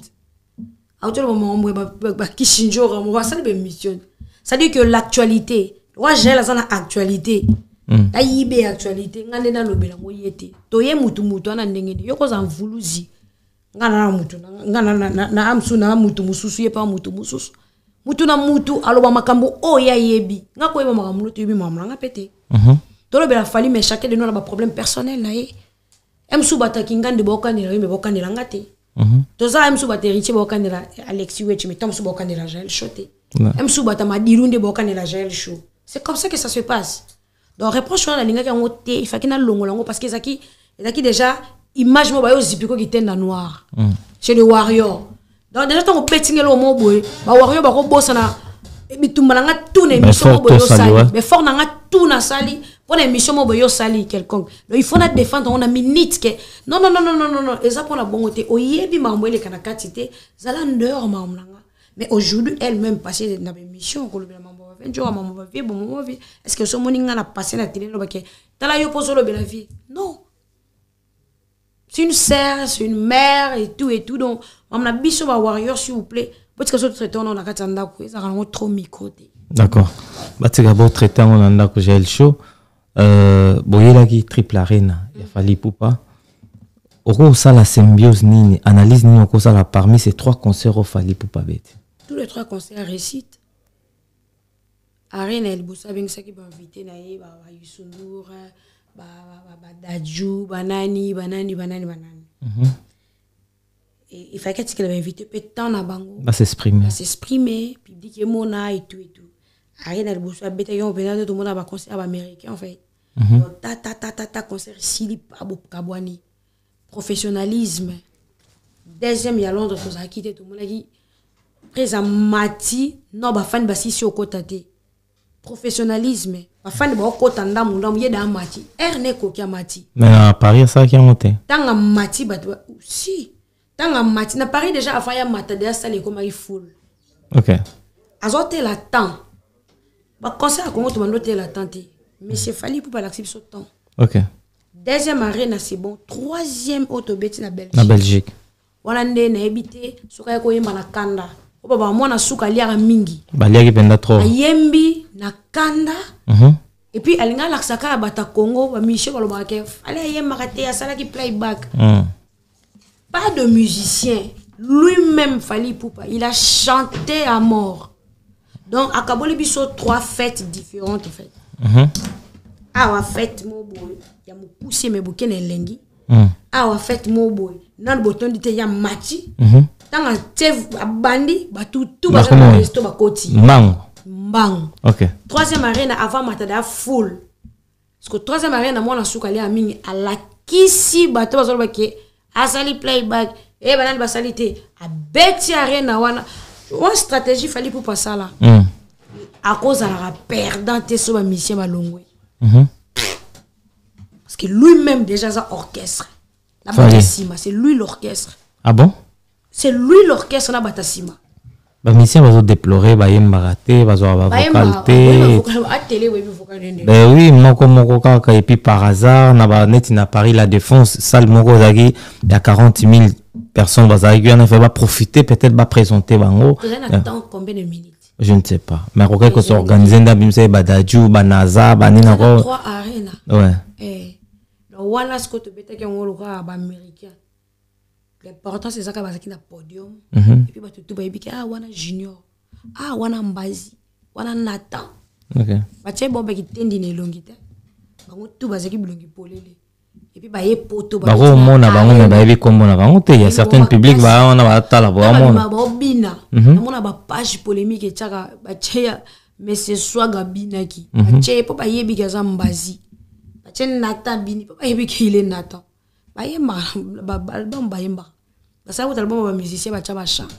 A eu le moment où bah qui chinjo on va ça les mission. Ça dit que l'actualité, moi j'ai la zone actualité. La yibé actualité ngane na lobela ngo yete. To ye mutu mutu ana ndengeni yoko za mvuluzi. Ngana na mutu ngana na na amsu na mutu mususu ye pa mutu mususu. Mutu na mutu aloba makambo o ya yebi ngako yeba makambo to yebi mamla nga pété mhm to lo bela fali mais chacun de nous a des problèmes personnels na ye emsu bata kingande bokani la me bokani la ngate mhm to za emsu bata héritier bokani la Alexis Wechi mais tom su bokani la Jaël Choté emsu bata madirunde bokani la Jaël Show. C'est comme ça que ça se passe. Donc reproche na linga ka ngote il faut qu'il na longo longo parce que zaki zaki déjà image mo ba yo zipiko qui tend dans noir chez le warrior. Donc déjà tant qu'on pétine le mot boy, bah warrior bah qu'on bosse na, et puis tout malanga tout l'émission mo boy yo sali, mais fort nanga tout na sali, pour l'émission mo boy yo sali quelconque. Donc il faut na défendre on a minute que non non non non non non non, et ça pour la bonne côté, oyebi mambo les kanakatité, zala ndeur mamlanga. Mais aujourd'hui elle-même passé dans l'émission qu'on le mambo va venir, mambo va vivre, mambo va vivre. Est-ce que ce moninga na passé na télé no ba que tala yo pose le la vie? Non. C'est une sœur, c'est une mère et tout et tout. Donc, on a biso ba warrior s'il vous plaît. Parce que ce traiteur on a katanda ko, ça rend trop microté. D'accord. Bah tu d'abord traiteur on a ko Jaël Show. Euh boyela qui triple arena, il fallait poupa. Oko ça la symbiose ni analyse ni oko ça la parmi ces trois concerts au fallait poupa bête. Tous les trois concerts récitent. Arena el bossa ben ça qui va inviter na ye ba Yusundur. Ba ba ba Dadju, banani, banani, banani, banani. Mm-hmm. Et il fallait qu'il avait invité peu de temps na bango. Ba s'exprimer. Ba s'exprimer, puis dit que mona et tout et tout. Rien à le bousser, bête yon venait tout le monde à ba concert américain en fait. Mm-hmm. Ta ta ta ta ta concert sili pa bo kabwani. Professionnalisme. Deuxième il y a Londres que ça a quitté tout le monde qui présent mati non ba fan ba si si au côté. professionnalisme afandi ba okota ndamu ndamu yeda mati erne ko kia mati mais à Paris ça qui a monté tanga mati ba si tanga mati na Paris déjà afaya mata de ça les comme il full OK azote la temps ba conseil à Congo to bandote la temps mais c'est fallait pour pas l'accepter ce temps OK deuxième arène c'est bon troisième autobeti na Belgique na Belgique wala nde na ebité suka ko yemba na kanda oba ba mwana suka liaka mingi ba liaki penda trop yembi na kanda mhm et puis alinga laksaka bata Congo ba Michel baloba ke allez yemba kate ya sala ki playback mm. Pas de musicien lui-même Fally Ipupa il a chanté à mort donc à Kabole biso trois fêtes différentes en fait mhm ah wa fête mo boy ya mo pousser me bokene lengi mm. ah wa fête mo boy nan boton dite ya mati mhm tanga tev bandi ba tout tout ba za resto ba koti mango mbang OK troisième arène avant matada full parce que troisième arène moi na suka lia mingi ala kisi bato ba zoloba ke asali playback et banal basalite a beti arène wana one stratégie Fally Ipupa ça là mm. à cause à la perdant te so ba mission ba longwe mhm parce que lui-même déjà ça orchestre la batasima c'est lui l'orchestre ah bon c'est lui l'orchestre na batasima ba mission bazo déplorer ba yemba raté bazo ba vocalité à télé oui vocal ben oui moko moko kaka et puis par hasard na ba net na Paris la défense salle moko zaki il y a quarante mille personnes bazaki on a fait ba profiter peut-être ba présenter bango on attend combien de minutes je ne sais pas mais quoi que s'organiser nda bimse ba daju ba naza ba nina ko trois arènes ouais eh le one ce que tu beta qui on le ba américain l'important c'est ça ka bazaki na podium mm-hmm. et puis ba tout ba yebiki ah wana junior ah wana mbazi wana Nathan OK ba tche bombe ki tendi ne longite bango tout bazaki bilongi polele et puis ba ye poto ba ko mona bango me ba yebi kombo na bango te il y a certains publics ba on a ba tala ba mona ba bina na ba page polémique et tchaka ba tche mais c'est soit gabina ki ba tche po ba yebi ka za mbazi ba tche Nathan bini po ba yebi ki il est Nathan ba yemba ba album ba yemba ba sa album ba musicien ba tcha ba chant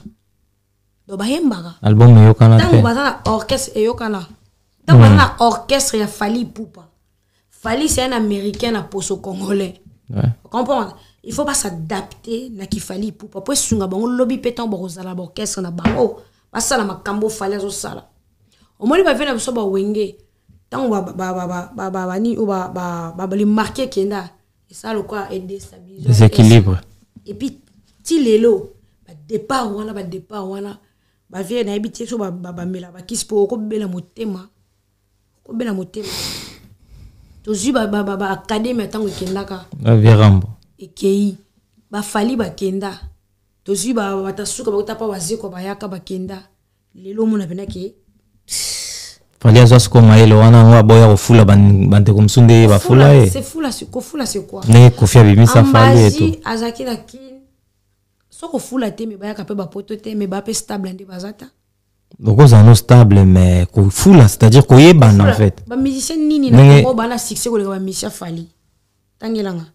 do ba yemba album yo kana te tango bazana orchestre yo kana tango bazana orchestre ya Fally Ipupa Fally c'est un américain à poso congolais ouais comprendre il faut pas s'adapter na ki Fally Ipupa pour sunga bango lobby pétant ba rozala ba orchestre na bango ba sala makambo Fally zo sala au moins ba vena biso ba wenge tango ba ba ba ba ba ba ni ba ba ba li marquer kenda et ça le quoi est déstabilisé déséquilibre et puis ti lelo ba départ wana ba départ wana ba vie na ebiti so ba ba mela ba kispo ko bela motema ko bela motema to zuba ba ba ba académie tango kendaka ba virambo ekei ba Fally ba kenda to zuba ba tasuka ba utapa waziko ba yaka ba kenda lelo mona pena ke Fally azo ko maelo wana ngwa boya ko fula bande ko msunde ba fula e c'est fula c'est ko fula c'est quoi ne ko fia bibi sa Fally eto azaki na kin soko fula te me ba yaka pe ba poto te me ba pe stable ndi bazata donc on est stable mais ko fula c'est-à-dire ko yeba en fait ba musicien nini na Congo ba na succès ko le ba musicien Fally tangelanga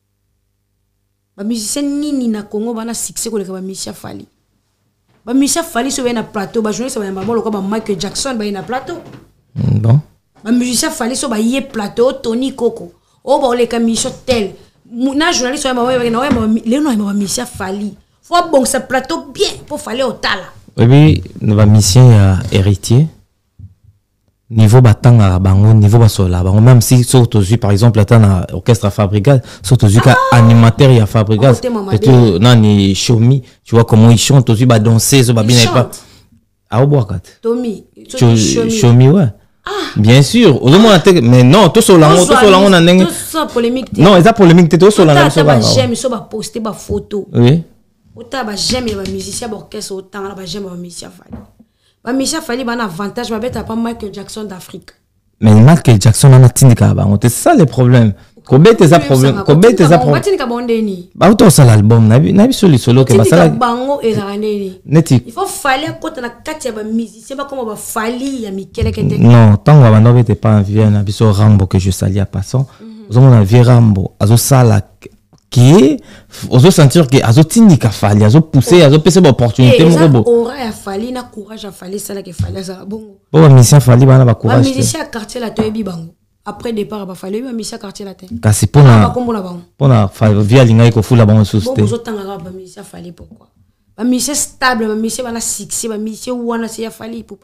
ba musicien nini na Congo ba na succès ko le ba musicien Fally ba musicien Fally so na plateau ba journaliste ba ba lo ko ba Michael Jackson ba na plateau bon ba musicien Fally so ba yé plateau Tony Coco o ba le ka mission tel na journaliste ba ba na ba le no ba musicien Fally faut bon ce plateau bien pour Fally au tala et puis notre mission est héritier niveau batanga bango niveau basola bango même si surtout par exemple atana orchestre fabrical surtout ka animateur ya fabrical et tout nani Shomi tu vois comment ils chantent aussi ba danser so ba bien pas ah boakat Tommy Shomi ouais bien sûr au moins mais non tout so lango tout so lango na ndenge tout ça polémique non eza polémique te tout so lango so ba j'aime so ba poster ba photo oui autant ba j'aime ba musicien ba orchestre autant ba j'aime ba musicien Fally ba musicien Fally ba na avantage ba beta pas Michael Jackson d'Afrique mais Michael Jackson ana tindika ba c'est ça le problème ko bete ça problème ko bete ça problème tindika bondeni ba auto ça l'album na na biso li solo ke ba ça bango e raneni neti il faut Fally kota na kati ya ba musicien ba comme ba Fally ya mikele kete non tango ba no bete pas en vie na biso Rambo que je salia passant nous on a vu Rambo azo sala qui ozo sentir que azo tindika fali azo pousser azo pese opportunité mo robo aura ya fali na courage ya fali ça la que fali ça bongo ba mission fali bana ba courage ba musicien quartier la toyebi bango après départ ba fali ba musicien quartier la ten kasi pona ba kombo na bango pona fa via linga iko fula bango suste bongo zotanga ba musicien fali pourquoi ba musicien stable ba musicien bana succès ba musicien wana c'est ya fali pour pas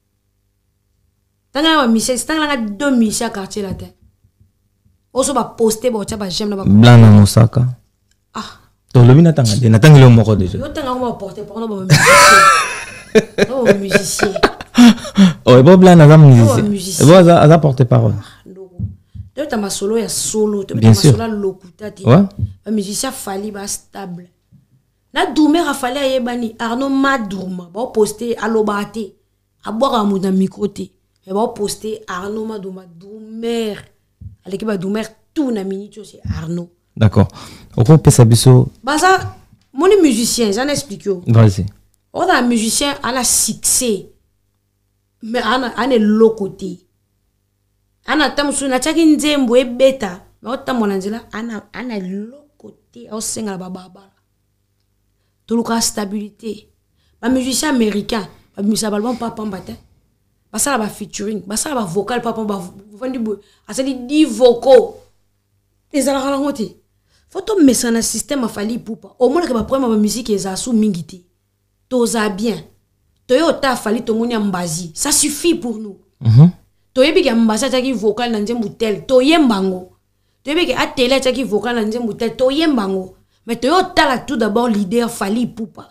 tanga ba musicien tanga nga deux musiciens quartier la ten oso ba poster ba ba j'aime na ba blana mosaka ah to lobi na tanga de na tanga le moko déjà yo tanga ba porter pour ba musicien oh musicien oh bo blana za musicien bo za za porter parole tu as ma solo ya solo tu as ma solo lokuta te ouais ba musicien fali ba stable na doumer a fali ayebani Arnaud Madouma ba poster alobate a boire mu na micro te mais ba poster Arnaud Madouma doumer avec ba doumer tout na minute c'est Arnaud d'accord au coup pesa biso bah ça mon musicien j'en explique yo vas-y on a un musicien à la succès mais on a un l'autre côté ana tamsu na chaki nzembo e beta mais otamona nzela ana ana l'autre côté au senga ba baba tout le stabilité ba musicien américain ba musicien balbon papa mbata ba ça ba featuring ba ça ba vocal papa ba vandi bo asali di vocaux les ala kala ngote photo messa na système a fali poupa au moins que ba problème ba musique eza sous mingiti toza bien toyota fali to moni ambazi ça suffit pour nous mhm toyebi ke mbasa taki vocal na nzembu tel toyembango toyebi ke atele taki vocal na nzembu tel toyembango mais toyota la tout d'abord leader fali poupa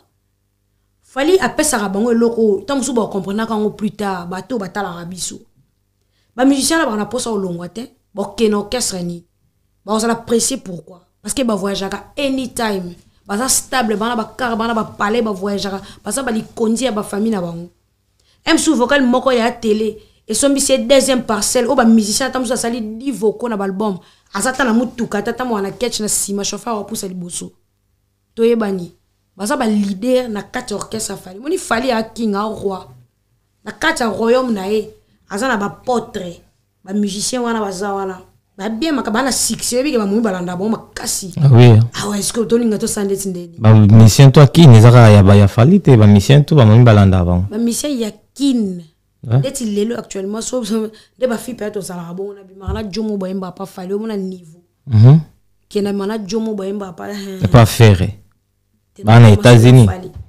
fali apesa bango eloko tamusu ba comprendre quand plus tard bato batala rabiso ba musicien la bana posa olongwa te bo keno orchestre ni ba on apprécier pourquoi parce que ba voyager anytime ba ça stable bana ba car bana ba parler ba voyager parce que ba li kondia ba famille na bango même sous vocal moko ya télé et son c'est deuxième parcelle o ba musicien tamusu sali di vocaux na album azata na mutuka tata mo na catch na sima chauffeur wa pousa liboso toyebani baza ba leader na quatre orchestre fali moni fali a king a roi na quatre royaume na e azana ba portrait ba musicien wana baza wana ba bien makabana succès bi ke ba mu balanda bon makasi ah oui ah ouais est-ce que to linga to sande tindeni ba mission to ki nezaka ya ba ya fali te ba mission to ba mu balanda bon ba mission ya kin d'être lelo actuellement so de ba fi peut-être ça bon na bi mara jomo ba imba pas fali o mona niveau mhm kena mana jomo ba imba pas pas faire ba na États-Unis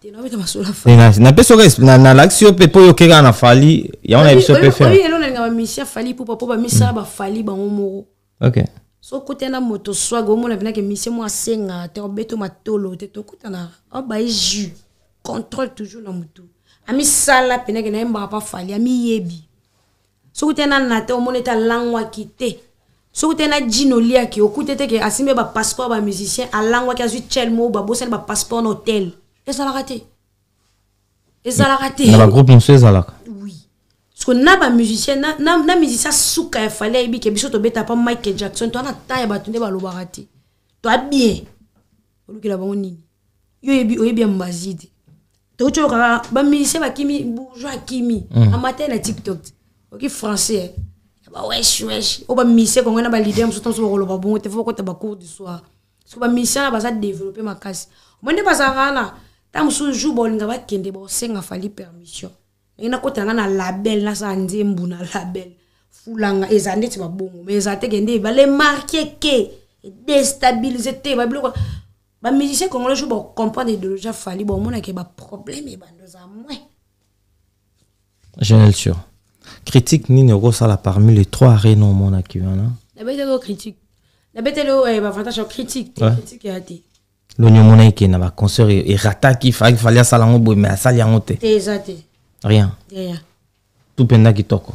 na na peso na na l'action pe po yokeka na fali ya on a biso pe faire oui elona nga mission fali pour papa ba misa ba fali ba ngomoro OK so côté na moto swago mona vina ke mission mo asenga te obeto matolo te to kutana o ba ju contrôle toujours na moto ami sala pena ke na mba pa fali ami yebi so côté na na te o moneta langwa kité so côté na jino lia ki okutete ke asimbe ba passeport ba musicien a langwa ki azu chelmo ba bosen ba passeport na hôtel et ça l'a raté et ça l'a raté na ba groupe monsieur zalaka oui parce que na ba musicien na na, na musicien suka ya fali ebi ke biso to beta pa Michael Jackson to na taille ba tunde ba loba raté to bien oluki la ba nini yo ebi oyebi mbazidi to to ka ba musicien ba kimi bourgeois kimi amateur na TikTok OK français ba wesh wesh o ba musicien ko ngana ba leader mso tonso ba loba bon te fo ko te ba cours du soir parce que ba musicien ba za développer ma casse mo ne ba za kana tam sou jou bolinga ba kende ba senga fali permission ina ko tanga na label na sa nzembu na label fulanga ezande ti ba bongo mais ezate kende ba le marquer que déstabiliser te ba bloko ba musicien congolais jou ba comprendre de déjà fali bon mona ke ba problème e ba ndoza moins Janelle sûr critique ni ne ça la parmi les trois renom mon akiwana la bête de critique la bête de ba avantage critique critique ya te le nyomona ki na ba concert et rata qui fallait ça lango boy mais ça liango te ezate rien rien tout penda ki toko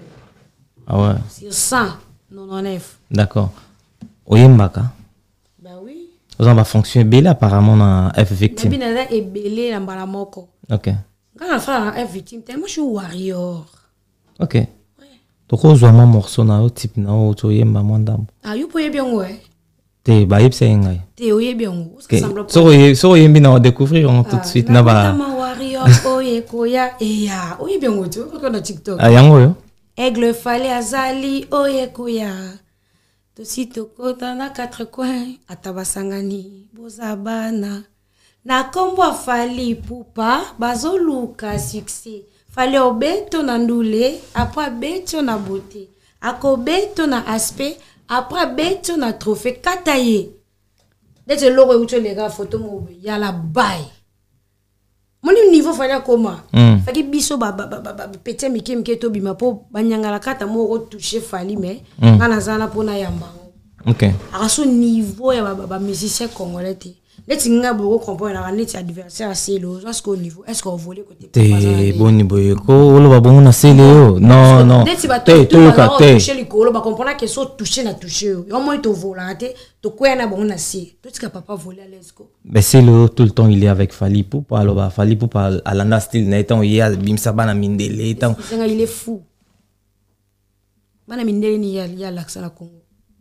ah ouais sur cent quatre-vingt-dix-neuf d'accord oyembaka bah oui vous en va fonctionner belé apparemment na F victime mais bina e belé na mbala moko OK quand on fait la F victime moi je suis warrior OK ouais donc on joue un morceau na o type na o to yemba mwandam ah you pouvez bien ouais te ba yipse ngai te oye bien okay. so so yembi na découvrir on tout de suite na ba warrior oye koya e ya oye bien tu ko na TikTok ah yango yo aigle fallait azali oye koya tosi tokota na quatre coins atabasangani bozabana na kombo afali pupa bazoluka succès fale obeto na ndule après beto na beauté akobeto na aspect après beto na trophée kataye dete logo uto lega photo mo ya la bail moni niveau fale koma mm. faki biso ba ba ba petit mike mike to bima po banyangala kata mo ko toucher fali mais mm. kana zana pona yamba OK à ce niveau ya ba ba musicien congolais te leti nga boko comprendre la net adversaire c'est le est-ce qu'au niveau est-ce qu'on volait côté te bon niveau ko olo ba bongo na seleo non non te to ka toucher le colo ba comprendre que so toucher na toucher au moins to volante to kwena bongo na si tout ce que papa voler à l'esco mais c'est le tout le temps il est avec Fally Ipupa alors ba Fally Ipupa alanda style na etant ya bimsa bana mindele etant il est fou bana mindele ni ya ya l'accent na Congo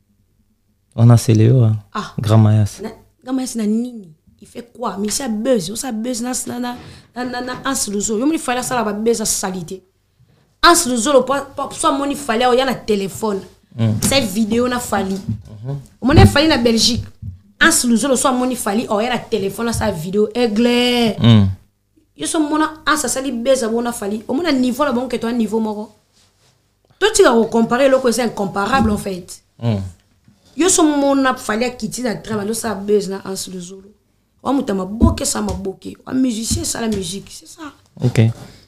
on a seleo ah grand mayas Comment est-ce nini il fait quoi mais ça buzz ça buzz na na na na na ans le zo yo me fallait ça la buzz salité ans le zo pas soit mon il fallait il y a na téléphone cette vidéo na fali mon il fallait na Belgique ans le zo soit mon il fallait il y a na téléphone sa vidéo aigle yo so mon ans ça sali buzz a mon fali au mon niveau là bon que toi niveau moko toi tu vas comparer le que c'est incomparable en fait yo so mona fallait quitter la travail ça buzz na ans le zolo wa mutama boke ça ma boke wa musicien ça la musique c'est ça OK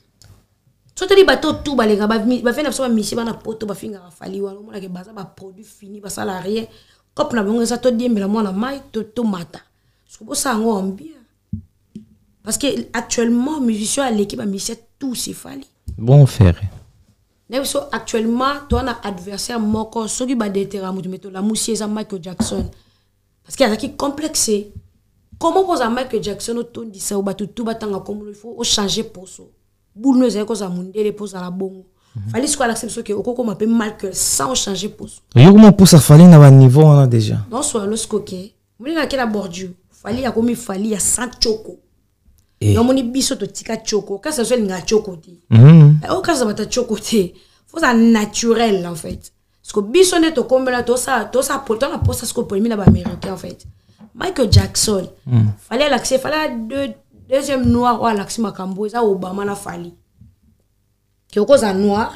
so te di bato tout ba lenga ba ba fait na so misi ba na poto ba finga fali wa mona ke baza ba produit fini ba sala rien cop na bonga ça to diembela mona mai to to mata so bo ça ngo ambia parce que actuellement musicien à l'équipe a musicien tout c'est fali bon faire mais so actuellement toi na adversaire moko so qui ba déterra mutu meto la musie za Michael Jackson parce qu'il y a qui complexe comment pose à Michael Jackson auto dit ça ou ba tout ba tanga comme il faut changer poso boule nous ko za mundele pose à la bongo fallait soit l'accepter que okoko m'appelle Michael sans changer poso yo comment pour ça fallait na ba niveau on a déjà non soit le skoké moni na kela bordu fallait ya komi fallait ya sans choco yo moni biso to tika choco ka ça soit nga choco ti au cas ça ta choco ti faut ça naturel en fait parce que biso ne to combela to ça to ça pour ton la poste ce que pour mi na ba américain en fait Michael Jackson fallait l'accès fallait deux deuxième noir ou l'accès makambo ça Obama na fali que cause à noir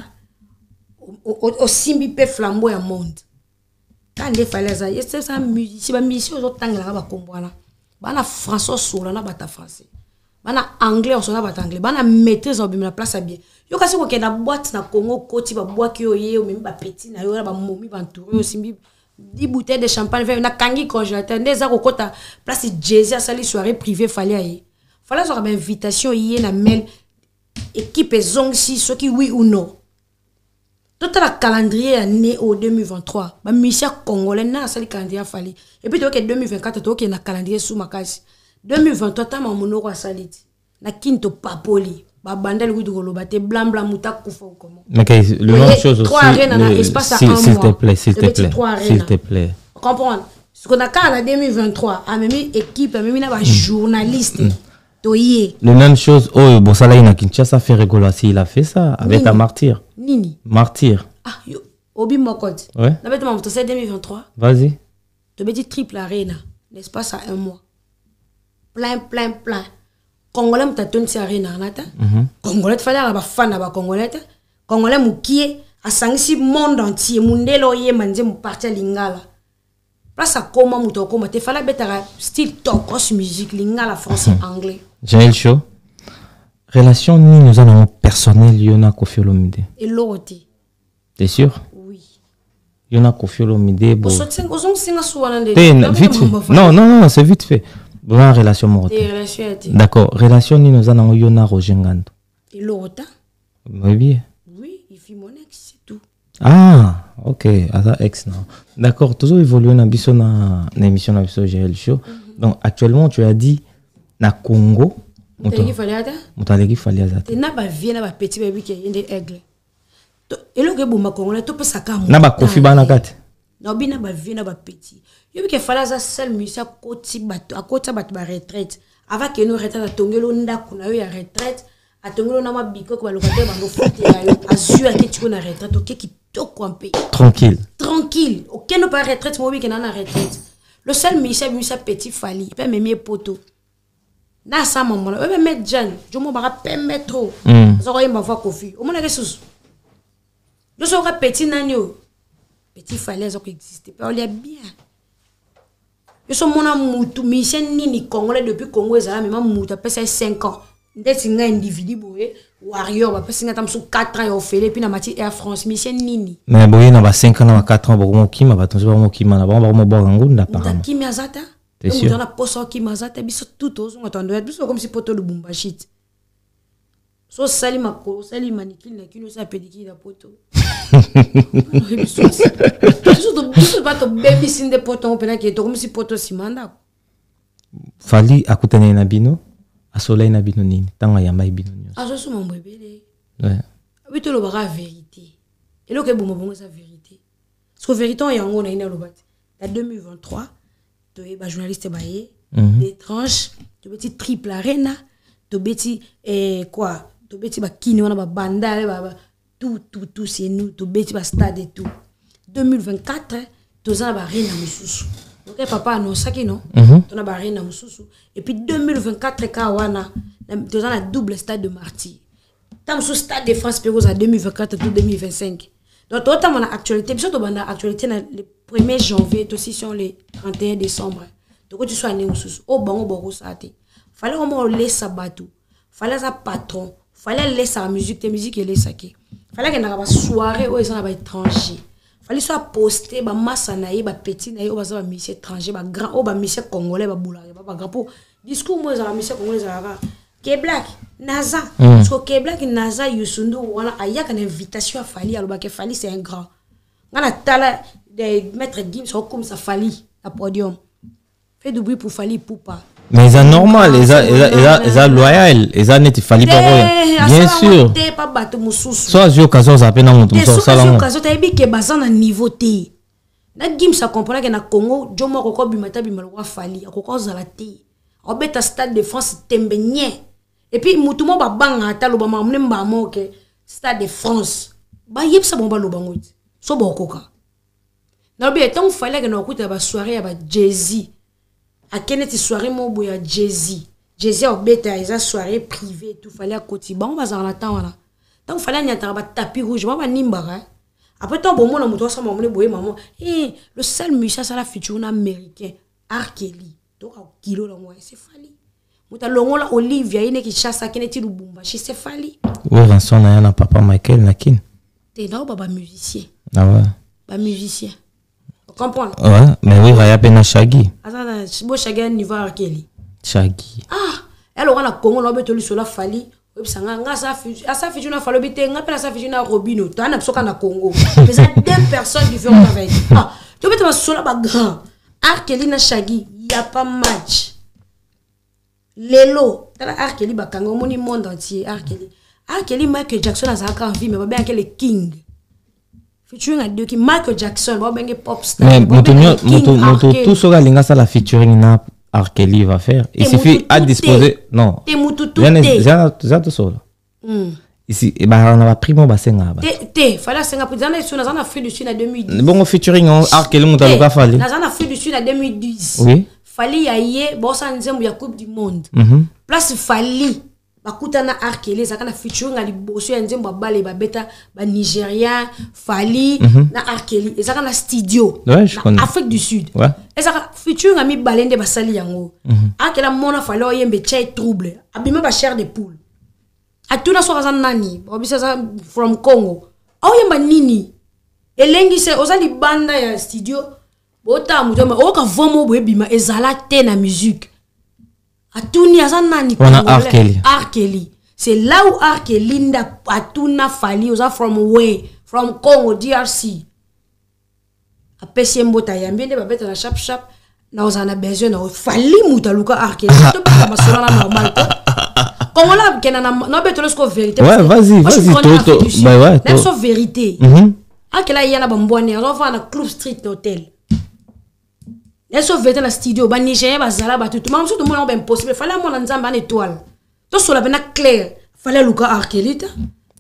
au simbi pe flambeau ya monde quand il fallait ça c'est ça musicien ba musicien aux tangela ba kombwana bana français solo na bata français bana anglais on sona bata anglais bana maîtrise au bimela place bien yo kasi ko kenda boîte na Congo koti ba boîte yo ye o même ba petit na yo ba momi ba entouré au simbi dix bouteilles de champagne na kangi congélateur ndeza ko kota place jazz sali soirée privée fallait aller fallait avoir une invitation hier na mail équipe zongsi ceux qui oui ou non tout la calendrier année au deux mille vingt-trois ba musicien congolais na sali calendrier fallait et puis donc deux mille vingt-quatre to que na calendrier sous makasi deux mille vingt-trois ta mamuno kwa saliti na kinto papoli ba bandel ku dugolo ba te blanc blanc muta kufa comment mais le même chose aussi s'il te plaît s'il te plaît s'il te plaît comprendre ce qu'on a quand en deux mille vingt-trois a même équipe même na ba journaliste toyé le même chose oh bon ça là il a Kinshasa fait rigoler s'il a fait ça avec un martyr nini martyr ah yo obi mokot ouais na beto mamuto c'est deux mille vingt-trois vas-y to beti triple arena l'espace à un mois plein plein plein congolais mtatoni si arena nata congolais fallait ba fana ba congolais congolais mukie asangisi monde entier mundelo ye manze mu parti lingala place à comment muto koma te fallait betara style tokos musique lingala français anglais Jaël Show relation ni nous avons personnel yona Koffi Olomide et l'autre t'es sûr oui yona Koffi Olomide bon ozong singa suwana de vite fait non non non c'est vite fait bonne relation morte d'accord relation ni nous avons yona Roger Ngando et l'autre oui bien oui il fit mon ex c'est tout ah ok asa ex non d'accord toujours évolué na biso na na émission na biso Jaël Show donc actuellement tu as dit na Congo mutaleki fallait ata mutaleki fallait ata na ba vie na ba petit baby qui yende aigle to elo ke boma congolais to pesa ka na ba Koffi bana kati na bina ba vie na ba petit yo ke fallait za seul musicien koti bato akota bato ba retraite avant que nous retraite tongelo ndako na yo ya retraite atongelo na mabiko ko ba locataire ba ngo fote ya yo azua ke tiko na retraite ok ki to kwampe tranquille tranquille. Aucun ne pas retraite, moi, qui n'a retraite. Le seul Michel, Michel Petit Fali, il peut me mettre poteau. Na sa maman, il peut me mettre Jeanne. Je m'en vais mettre trop. Je vais me voir Kofi. Au moins, il y a des choses. Je serai petit nanyo. Petit Fali, ça existe. On est bien. Je suis mon amour, Michel Nini, Congolais depuis Congo, ça même amour, tu as cinq ans. Ndeti nga individu boye warrior ba pesi nga tam sur quatre ans yo fele puis na mati Air France Michel Nini mais boye na ba cinq ans na quatre ans boko mokima ba tonzi ba mokima na ba ba mo boka ngunda apparemment ndakimi azata c'est sûr on a poso ki mazata biso tout ozo ngatondo biso comme si poto le bumba shit so sali mako sali manikil na kino sa pediki da poto biso to biso ba to baby sinde poto on pena ki to comme si poto simanda Fali akutane na bino a soleil na bino nini tanga yamba bino nyos azo so mon bébé ouais oui to lo bara vérité et lo ke bomo bongo sa vérité parce que vérité on yango na ina lo bat la deux mille vingt-trois to e ba journaliste ba ye des tranches to beti triple arena to beti eh quoi to beti ba kini wana ba banda ba tout tout tout c'est nous to beti ba stade et tout deux mille vingt-quatre to za ba arena mususu. Donc papa annonce qui non on a barré na mususu et puis deux mille vingt-quatre kawana dans la double stade de Martyr tam sous stade de France Péros à deux mille vingt-quatre tout deux mille vingt-cinq donc autant mon actualité surtout banda actualité le premier janvier aussi sur le trente et un décembre donc tu sois né mususu au bango boko saté fallait au moins laisser bateau fallait ça patron fallait laisser la musique tes musique et laisser qui fallait que na ba soirée où ils sont là étranger fallait soit poster ba massa na ba petit na ba za ba monsieur étranger ba grand o ba monsieur congolais ba boula ba grand pour discours moi za monsieur congolais za ke black naza parce que ke black naza yusundu wana ayaka une invitation à Fali aloba ke Fali c'est un grand ngana tala de mettre Gims comme ça Fali à podium fait du bruit pour Fali poupa mais c'est normal les a les a loyal les a net Fali pas bien sûr pas battre mususu soit j'ai occasion ça peine mon tout ça là occasion tu bi ke bazana niveau té na Gims ça comprend que na Congo jomo ko bimata bimalo wa Fali akoko zala té obeta stade de France tembenye et puis mutumo ba banga ata lo ba mamne mba moke stade de France ba yebsa bomba lo bangoiti so ba okoka na bi etant Fali que na okuta ba soirée ya ba Jay-Z à quelle soirée mon boy à Jay-Z Jay-Z au bêta ils a soirée privée tout fallait à côté bon va en attend là tant fallait n'y attendre ba tapis rouge ba nimbara après tant bon mon moto ça maman boy maman eh le seul musicien ça la feature américain R. Kelly donc à kilo là moi c'est Fali muta longo la Olivia ine qui chasse qui neti lubumba chez c'est Fali ouais rançon na na papa Michael nakin t'es là baba musicien ah ouais ba musicien comprendre ouais mais oui va y avoir Shaggy azana bo Shaggy niveau R. Kelly Shaggy ah elle aura na Congo no beto liso la Fali obisanga nga sa fusion asa fusion na Fali bite nga pela sa fusion na Robino to ana psoka na Congo mais ça deux personnes différentes avec ah to beto ma sola ba grand R. Kelly na Shaggy y a pas match lelo tala R. Kelly ba kanga moni monde entier R. Kelly R. Kelly Michael Jackson azaka en vie mais ba bien que le king featuring à deux qui Michael Jackson ba bien que pop star mais moto moto moto tout ça linga ça la featuring na R. Kelly va faire il suffit à disposer non te mutu tout déjà déjà tout ça ici et bah on a primo ba senga ba te te fala senga pour dans sur dans Afrique du Sud en deux mille dix bon featuring R. Kelly monta loka Fali dans Afrique du Sud en deux mille dix oui Fali ya yé bossa nzembo ya coupe du monde place Fali bakuta na R. Kelly ça kana featuring ali bosso ya nzembo bale ba beta ba Nigérien Fali na R. Kelly et ça kana studio ouais je connais Afrique du Sud ouais et ça featuring ami balende ba sali yango R. Kelly mona Fali o yembe chai trouble abima ba chair de poule atuna so kazan nani obisa from Congo o yemba nini elengi se ozali banda ya studio bota mutoma o ka vomo bo ebima ezala te na musique atuni azan nani R. Kelly R. Kelly c'est là où R. Kelly nda atuna Fali oza from where from Congo D R C apesi mbota yambi nde babeta na chap chap na ozana besoin na Fali mutaluka R. Kelly to ba masona na normal Congo là kena na no beto lesko vérité ouais vas-y vas-y toto bah ouais na so vérité R. Kelly yana bambwane on va na Club Street Hotel elle so vérité na studio ba Niger ba zala ba tout même tout le monde est impossible fallait mon nzamba en étoile to so la bena clair fallait luka R. Kelly ta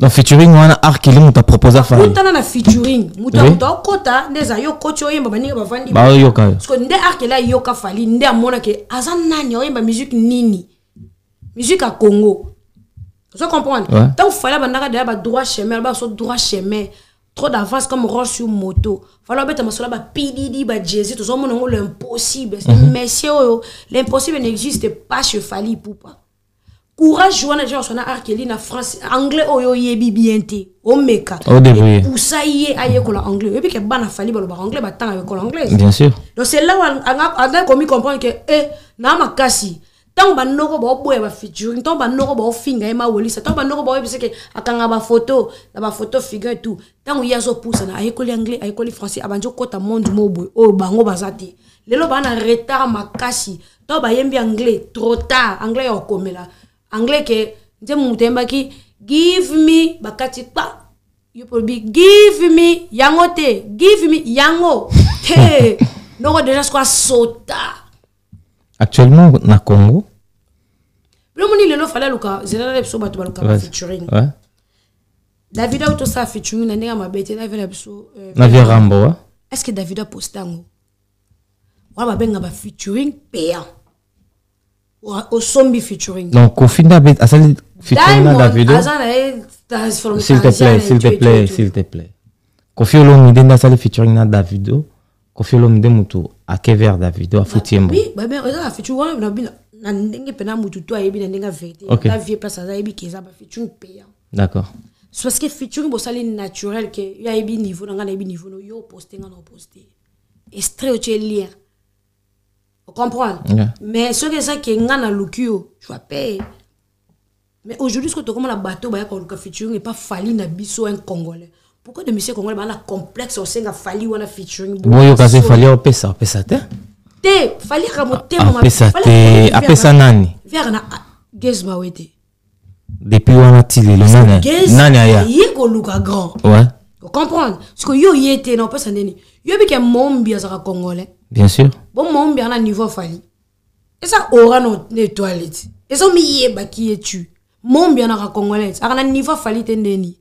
Donc featuring wana Arkeli muta propose à faire. Muta na featuring, muta muta kota ndeza yo kocho yemba baninga bavandi. Ba yoka. Parce que nde Arkeli yoka fali nde amona ke azan nani oyemba musique nini. Musique à Congo. Tu comprends? Tant qu'il fallait bandaka derrière ba droit chemin, ba so droit chemin. Trop d'avance comme roche sur moto. Fallait mettre ma sola ba P D D ba Jay-Z, tout ça mon l'impossible. Messieurs, l'impossible n'existe pas chez Fally Ipupa. Courage joana genre sona Arkeli na France anglais oyo yebi bienté o meka au début pour ça y est aye ko anglais et puis que bana Fally ba anglais ba tanga avec anglais bien sûr donc c'est là où on a commis comprendre que eh na makasi tant ba noko ba boye ba featuring tant ba noko ba finga e ma wolisa tant ba noko ba parce que akanga ba photo na ba photo figure tout tant où yazo pousse na aye ko anglais aye ko français abanjo kota monde mo boye o bango bazati lelo bana retard makasi tant ba yembi anglais trop tard anglais o komela anglais que nze mutemba ki give me bakati pa you probably give me yango te give me yango te noko déjà quoi sota actuellement na Congo le moni lelo fala luka zela le so batu baluka featuring ouais David auto sa featuring na ndinga mabete na vela biso na via Rambo ouais est-ce que David a postango wala benga ba featuring payant au zombie featuring. Donc, au final, à ça, featuring dans la vidéo. S'il te plaît, s'il te plaît, s'il te plaît. Kofi Olomide dans ça, featuring dans la vidéo. Kofi Olomide mutu à Kever la vidéo à Foutiembo. Oui, bah bien, ça featuring na bin na ndenge pena mutu to ayebi na ndenge vérité. La vie place ça ayebi keza ba featuring payant. D'accord. C'est parce que featuring bo sali naturel que ya ayebi niveau na ngana ayebi niveau no yo poster ngana poster. Extrait au lien. Vous comprenez? Yeah. Mais ce que c'est que ngana lukio, je vais payer. Mais aujourd'hui, ce que tu comme la bateau, bah quand le featuring n'est pas Fally na biso un Congolais. Pourquoi de monsieur Congolais bah la complexe au sein de Fally ou na featuring? Bon, yo kasi Fally au pesa, pesa te. Te, Fally ramote maman. Pesa te, a pesa nani? Vers na Gezma wete. Depuis wana tili le nani? Nani aya? Yeko luka grand. Ouais. Vous comprenez? Parce que yo yete na pesa nani? Yo bi ke mombi azaka Congolais. Bien sûr. Bon, mon bien à niveau Fally. Et ça aura nos toilettes. Et ça, mi yeba qui es-tu? Mon bien à Congolais. À un niveau Fally tendeni.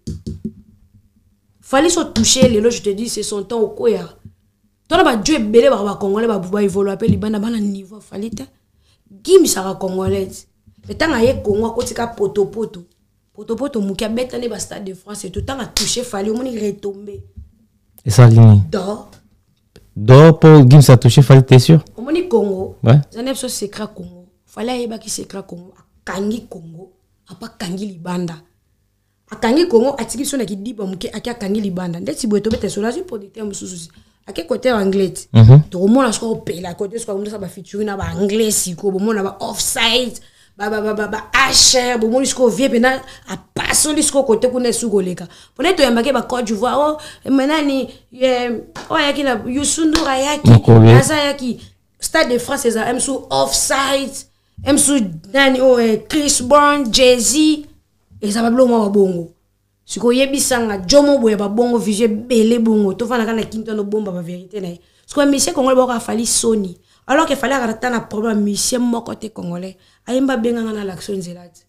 Fally se toucher, les loges, je te dis, c'est son temps au Koya. Toi, là, Dieu est belé, bah, Congolais, bah, bah, évoluer, appelle, bah, bah, niveau Fally. Gim, ça va Congolais. Le temps à y Congo, côté ka poto poto. Poto poto, moukia bête, ne basta de France, et tout le temps à toucher Fally, au moins, il retomber. Et ça, ligne. Dors. Donc, pour Gim ça touché, Fally, t'es sûr? Au moins, Congo. Ouais. J'en ai besoin de secret Congo. Fallait y avoir qui secret Congo. A Kangi Congo. A pas Kangi Libanda. A Kangi Congo, a tiki son qui dit bon, qui a Kangi Libanda. Dès que tu veux te mettre sur la pour des termes sous-soucis. À quel côté anglais? Tout le monde a ce qu'on paye. À côté, ce qu'on a featuring à anglais, si quoi, bon, on a offside. Ba ba ba ba ba H R bon moi jusqu'au vieux pena à passer jusqu'au côté qu'on est sous goleka pour être embarqué ba Côte d'Ivoire oh maintenant ni oh yaki na Youssou-N'Doura yaki asa yaki Stade de France c'est ça sous offside m sous nani oh Chris Brown Jay-Z et ça va bloquer moi bongo siko yebisanga jomo boye ba bongo visé belé bongo to fana kana kinto no bomba ba vérité na siko monsieur congolais ba Fally Sony alors qu'il fallait arrêter un problème monsieur mon côté congolais ayemba benga na l'action zelati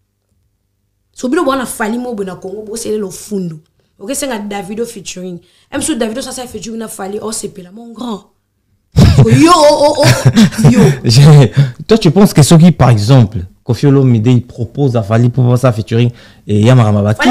so bilo bwana Fally mo bona Congo bo c'est le fundo OK c'est un Davido featuring même sous Davido ça ça featuring na Fally oh c'est là mon grand yo oh oh yo toi tu penses que ceux qui par exemple Kofi Olomide il propose à Fally pour voir ça featuring et Yamara Mabaki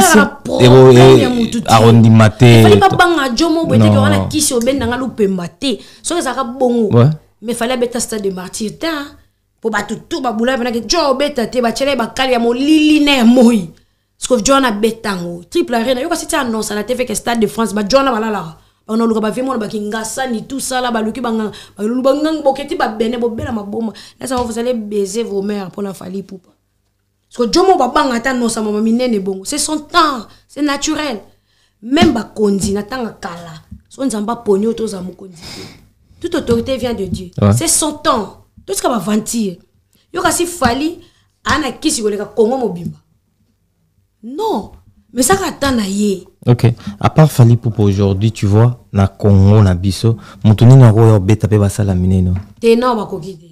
et Arondi Maté Fally pas banga jomo bote que wana kisi obenda nga lupemba te so ça ka bongo mais fallait beta Stade de Martyrs ta pour battre tout babula bena que jo beta te ba chele ba kali ya molili na moi parce que John a betango triple arena yo ka siti annonce na T V que Stade de France ba John ba la on a lu ba vraiment ba kingasa ni tout ça là ba luki banga ba lu banga boketi ba bene bo bela maboma là ça vous allez baiser vos mères pour la Fally Ipupa parce que Jomo ba banga ta non ça mama minene bongo c'est son temps c'est naturel même ba kondi na tanga kala so nzamba ponyo to za mukondi toute autorité vient de Dieu. Ouais. C'est son temps. Tout ce qu'on va vantir. Yo kasi Fally ana kisi koleka Congo mobimba. Non, mais ça attend na yé. OK. À part Fally Ipupa aujourd'hui, tu vois, na Congo na biso, mutuni na royo beta pe basala mineno. Te non ba kokite.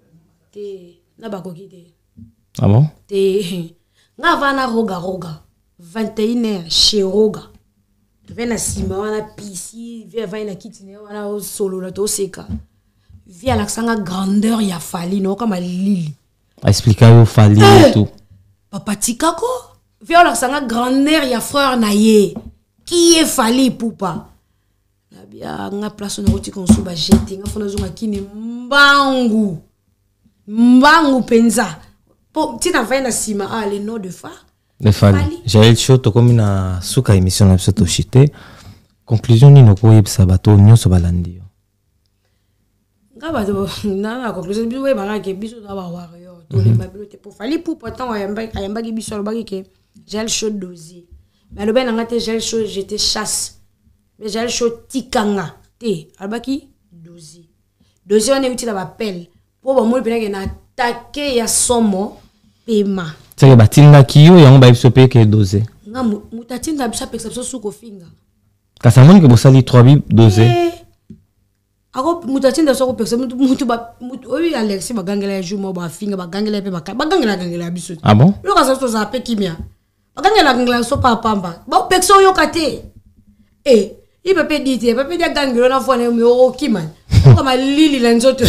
Te na ba kokite. Ah bon? Te nga vana roga roga. vingt et une heures chez Roga. Viens na sima wana pisi, viens va na kitine wana o solo la to seka. Viens la sanga grandeur ya Fali no kama lili. Expliquer yo Fali et tout. Papa Tikako, viens la sanga grandeur ya frère na ye. Qui est Fali Poupa? Na bia nga place na oti konso ba jeter nga fona zonga kini mbangu. Mbangu penza. Po tina va na sima ah le nom de fa. Le Fali. J'ai chaud to comme na suka émission na biso to chité. Conclusion ni no ko yebisa bato nyonso balandi. Nga bato na na conclusion biso we banga ke biso na ba wario to le mabilo te pour Fali pour pourtant ayamba ayamba ki biso lo bagi ke j'ai chaud dossier. Mais le ben nga te j'ai chaud j'étais chasse. Mais j'ai chaud tikanga te albaki dossier. Dossier on est utile à appel pour ba mo pena ke na attaquer ya somo paiement. C'est que batinga kiyo yango ba biso pe ke dosé. Nga mutatinga biso perception suko finga. Kasamoni ke bosali trois bib dosé. Ako mutatinga suko perception mutu ba mutu oyi Alexis bagangela jumo ba finga bagangela pe ba bagangela gangela biso. Ah bon? Yo ka so za pe kimia. Bagangela gangela so pa pamba. Ba perception yo kate. Eh, il peut pas dire, il peut pas dire gangela na fone mi o kiman. Comme Lili Lenzoto.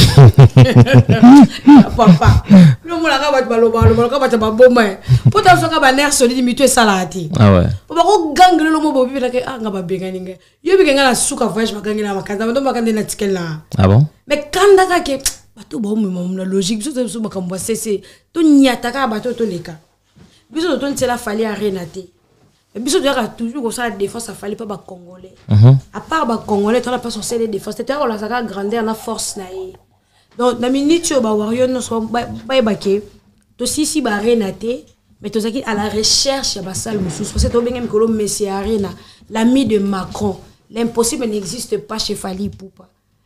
Papa. Le moula ka bat baloba, le moula ka bat baboma. Pota so ka ba ner solide mi tu salati. Ah ouais. Papa ko gangle lo mo bobi na ke ah nga ba benga ninga. Yo bi nga na suka voyage makanga na makanda, ndo makanda na tikela. Ah bon? Mais kanda ka ke bato ba mo mo na logique so so makambo cc. To nyata ka bato to leka. Biso to ntela fali a renate. Biso doit toujours comme ça la défense ça fallait pas ba congolais. Mhm. À part ba congolais, tu n'as pas censé les défense. C'était on la saka grandeur na force na e. Donc na minute yo ba warrior no so ba ba ke to si si ba renate mais to zaki à la recherche ya ba salle mususu parce que to benga mikolo Messi Arena, l'ami de Macron. L'impossible n'existe pas chez Fali Poupa.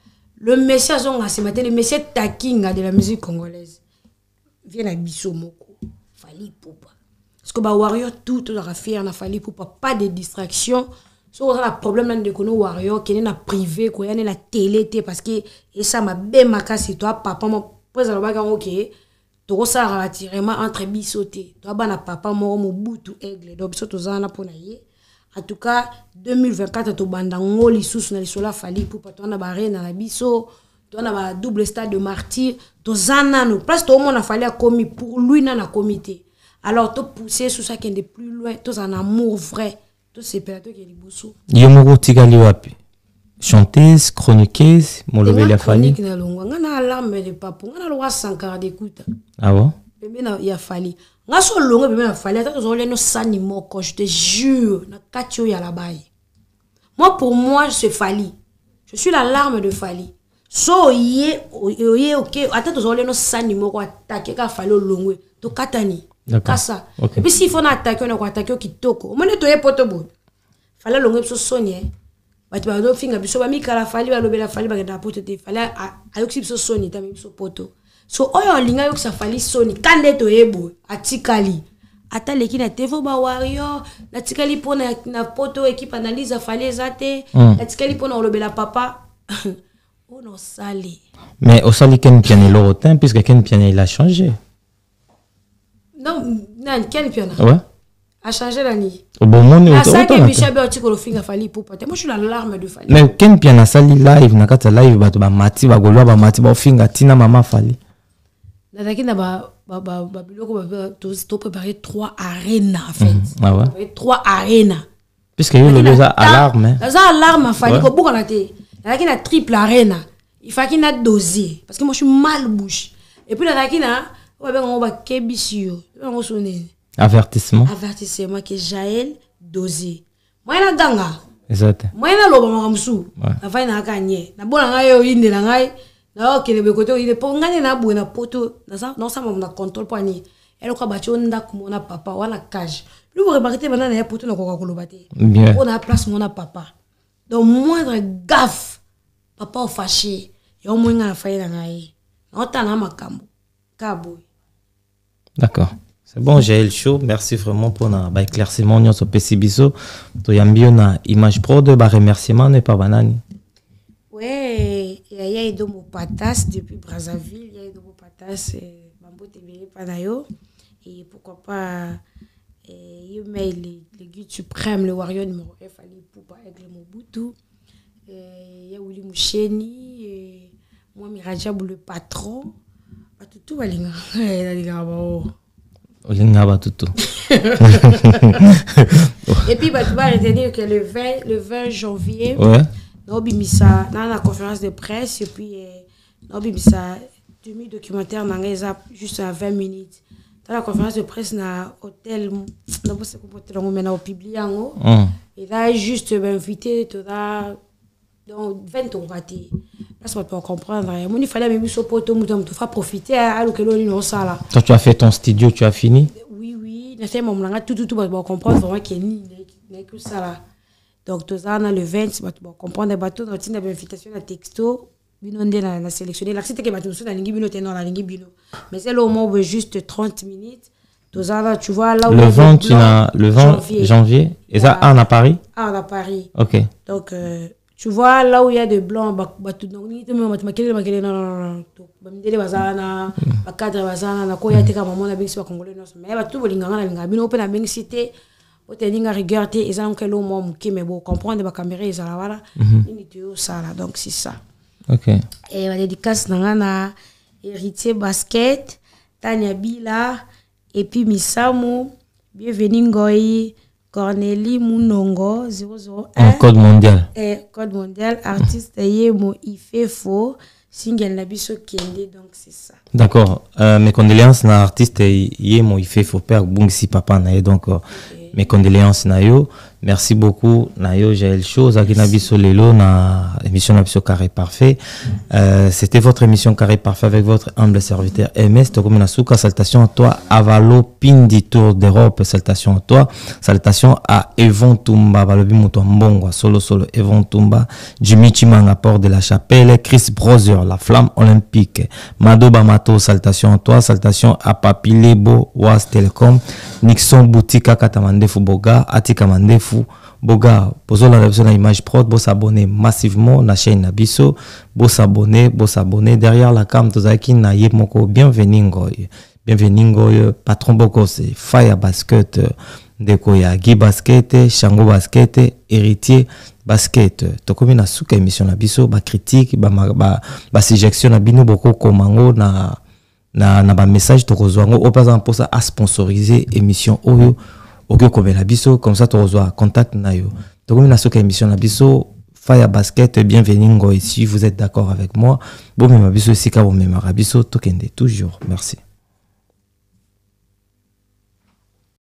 Le Messi azonga ce matin le Messi takinga de la musique congolaise. Vient à biso moko Fali Poupa. Parce que bah warrior tout tout la faire na Fali Poupa pas de distraction. So on a problème là de kono warrior qui est na privé quoi na télé parce que et ça m'a bien makasi toi papa mon présent ba OK to ça relativement entre bisoté toi ba na papa mo mo butu aigle donc biso to zana pona ye en tout cas deux mille vingt-quatre to banda ngoli sous na lisola Fali Poupa to na ba reine na biso to na ba double stade de martyr to zana no place to mo na Fali a commis pour lui na na comité. Alors, tu pousser sur ça qui est de plus loin, tu as un amour vrai, tu sais pas qui est liboso. Yomoro Tigali wapi? Chanteuse, chroniqueuse, Molobe la Fali. On a alarme de papa, on a le droit Sankara d'écoute. Ah bon? Il y a Fali. On a son long, il y a Fali. Attends, on a nos sanimaux, je te jure, na katio ya la baille. Moi, pour moi, c'est Fali. Je suis l'alarme de Fali. So, yé, yé, ok. Attends, on a nos sanimaux, on attaquer ka Fali au long, to katani. D'accord. Ça. Okay. Et puis s'il faut attaquer, on va attaquer qui toko. On est toyé potobo. Fallait longue so sonye. Ba tu ba do finga biso ba mi kala Fali ba lobela Fali ba da poto te. Fallait ayoksi biso sonye ta mi biso poto. So oyo linga yok sa Fali soni kande to yebo atikali. Ata leki na tevo ba warrior, na tikali pona na poto équipe analyse Fali zate, na tikali pona lobela papa. Oh non sali. Mais au sali ken piané l'orotin puisque ken piané il a changé. Non, non, quel piano? Ouais. A changé la nuit. Au bon moment, on ça que Michel Berti ko finga Fali Poupa. Moi je suis l'alarme de Fali. Mais quel piano sali live na kata live ba to ba mati ba golwa ba mati ba finga tina mama Fali. Na daki na ba ba ba ba biloko ba to préparer trois arénas en fait. Ah ouais. Trois arénas. Puisque yo le déjà alarme. Ça alarme Fali ko buka na te. Na daki na triple arena. Il faut qu'il na doser parce que moi je suis mal bouche. Et puis na daki na ouais, ben on va kebisio. On sonne. Avertissement. Avertissement que Jaël dosé. Moi na ganga. Exact. Moi na loba makamsu. Na fa na kanye. Na bona ngai yo inde na ngai. Na okele be koto ide po ngane na bu na poto. Na sa non sa mo na contrôle pani. Elle ko ba chonda ko mona papa wana cage. Lui vous remarquez maintenant na poto na ko ko lobate. Bien. On a place mona papa. Donc moindre gaffe. Papa au fâché. Yo mo nga na fa na ngai. Na ta na makambo. Kaboy. D'accord. C'est bon, j'ai le show. Merci vraiment pour notre éclaircissement sur P C Biso. Tu as mis une image pro de bas remerciement et pas banani. Ouais, il y a Edomo Patas depuis Brazzaville, il y a Edomo Patas, Bambo T V Panayo, et pourquoi pas Et il met le guide suprême, le warrior numéro un, Fali Poupa avec le Mobutu. Il y a Willy Moucheni, moi Mirajab le patron. Tout tout va linga. Olinga tout tout. Et puis bah tu vas retenir que le vingt le vingt janvier. Ouais. Nobimisa dans la conférence de presse et puis Nobimisa demi documentaire dans juste à vingt minutes. Dans la conférence de presse na hôtel non pas se comporter on maintenant au public en et là juste invité tout là donc vingt ans raté parce qu'on peut comprendre moi il fallait même sur poto mutam tu faire profiter à lo que l'on non ça là. Toi tu as fait ton studio, tu as fini? Oui oui, na fait mon là tout tout tout pour comprendre vraiment qu'il ni n'est que ça là. Donc tout ça dans le vingt pour comprendre des bateaux dans une invitation à texto binonde na na sélectionner là c'était que bateau sur la ligne bino tenant la ligne bino mais c'est là au moins juste trente minutes. Tout ça là tu vois là où le vingt tu n'as le vingt janvier, janvier. Et ça à Paris? Ah à Paris. OK. Donc euh, tu vois là où il y a des blancs bah tout donc ni même ma makele makele non non non ba mindele bazana ba cadre bazana na ko ya teka maman na bingsi ba congolais non mais ba tout bolinga na linga bino pe na bingsi te o te linga regarder et ça on que l'homme mo qui mais bon comprendre ba caméra et ça là voilà ni tu ça là donc c'est ça. OK. Et la dédicace na na héritier basket Tania Bila et puis Misamu bienvenue Ngoi Cornélie Munongo zéro zéro un. Un code mondial. Et code mondial, artiste Yemo Ifefo, single Nabiso Kende, donc c'est ça. D'accord. Euh, mes condoléances na artiste Yemo Ifefo père Bungsi papa na donc okay. Mes condoléances na yo. Merci beaucoup na yo Jaël chose aki Nabiso lelo na émission Nabiso Carré Parfait. Euh, c'était votre émission Carré Parfait avec votre humble serviteur M S Tokomi Nasuka. Salutations à toi Avalo Pindi Tour d'Europe. Salutations à toi. Salutations à Evon Tumba Balobi Muto Mbongo solo solo Evon Tumba Jimmy Chimanga Port de la Chapelle Chris Brother La Flamme Olympique Mado Bamato. Salutations à toi. Salutations à Papi Lebo Was Telecom Nixon Boutique Katamandefu Boga Atika Mandefu Boga, poso la révision image prod, bo s'abonner massivement na chaîne Nabiso, bo s'abonner, bo s'abonner derrière la cam tozaki na yemoko bienvenue ngoy. Bienvenue ngoy, patron boko c'est Fire Basket ndeko ya Guy Basket, Shango Basket, héritier basket. Tokomi na suka émission Nabiso ba critique, ba ba ba suggestion na bino boko komango na na na ba message tokozwango au pas pour ça à sponsoriser émission oyo. Ok, comme la biso, comme ça tu reçois contact nayo. Donc comme la soka émission la biso, Fire Basket, bienvenue ngo ici, vous êtes d'accord avec moi. Bon mais ma biso ici ka bon mais ma biso tokende toujours. Merci.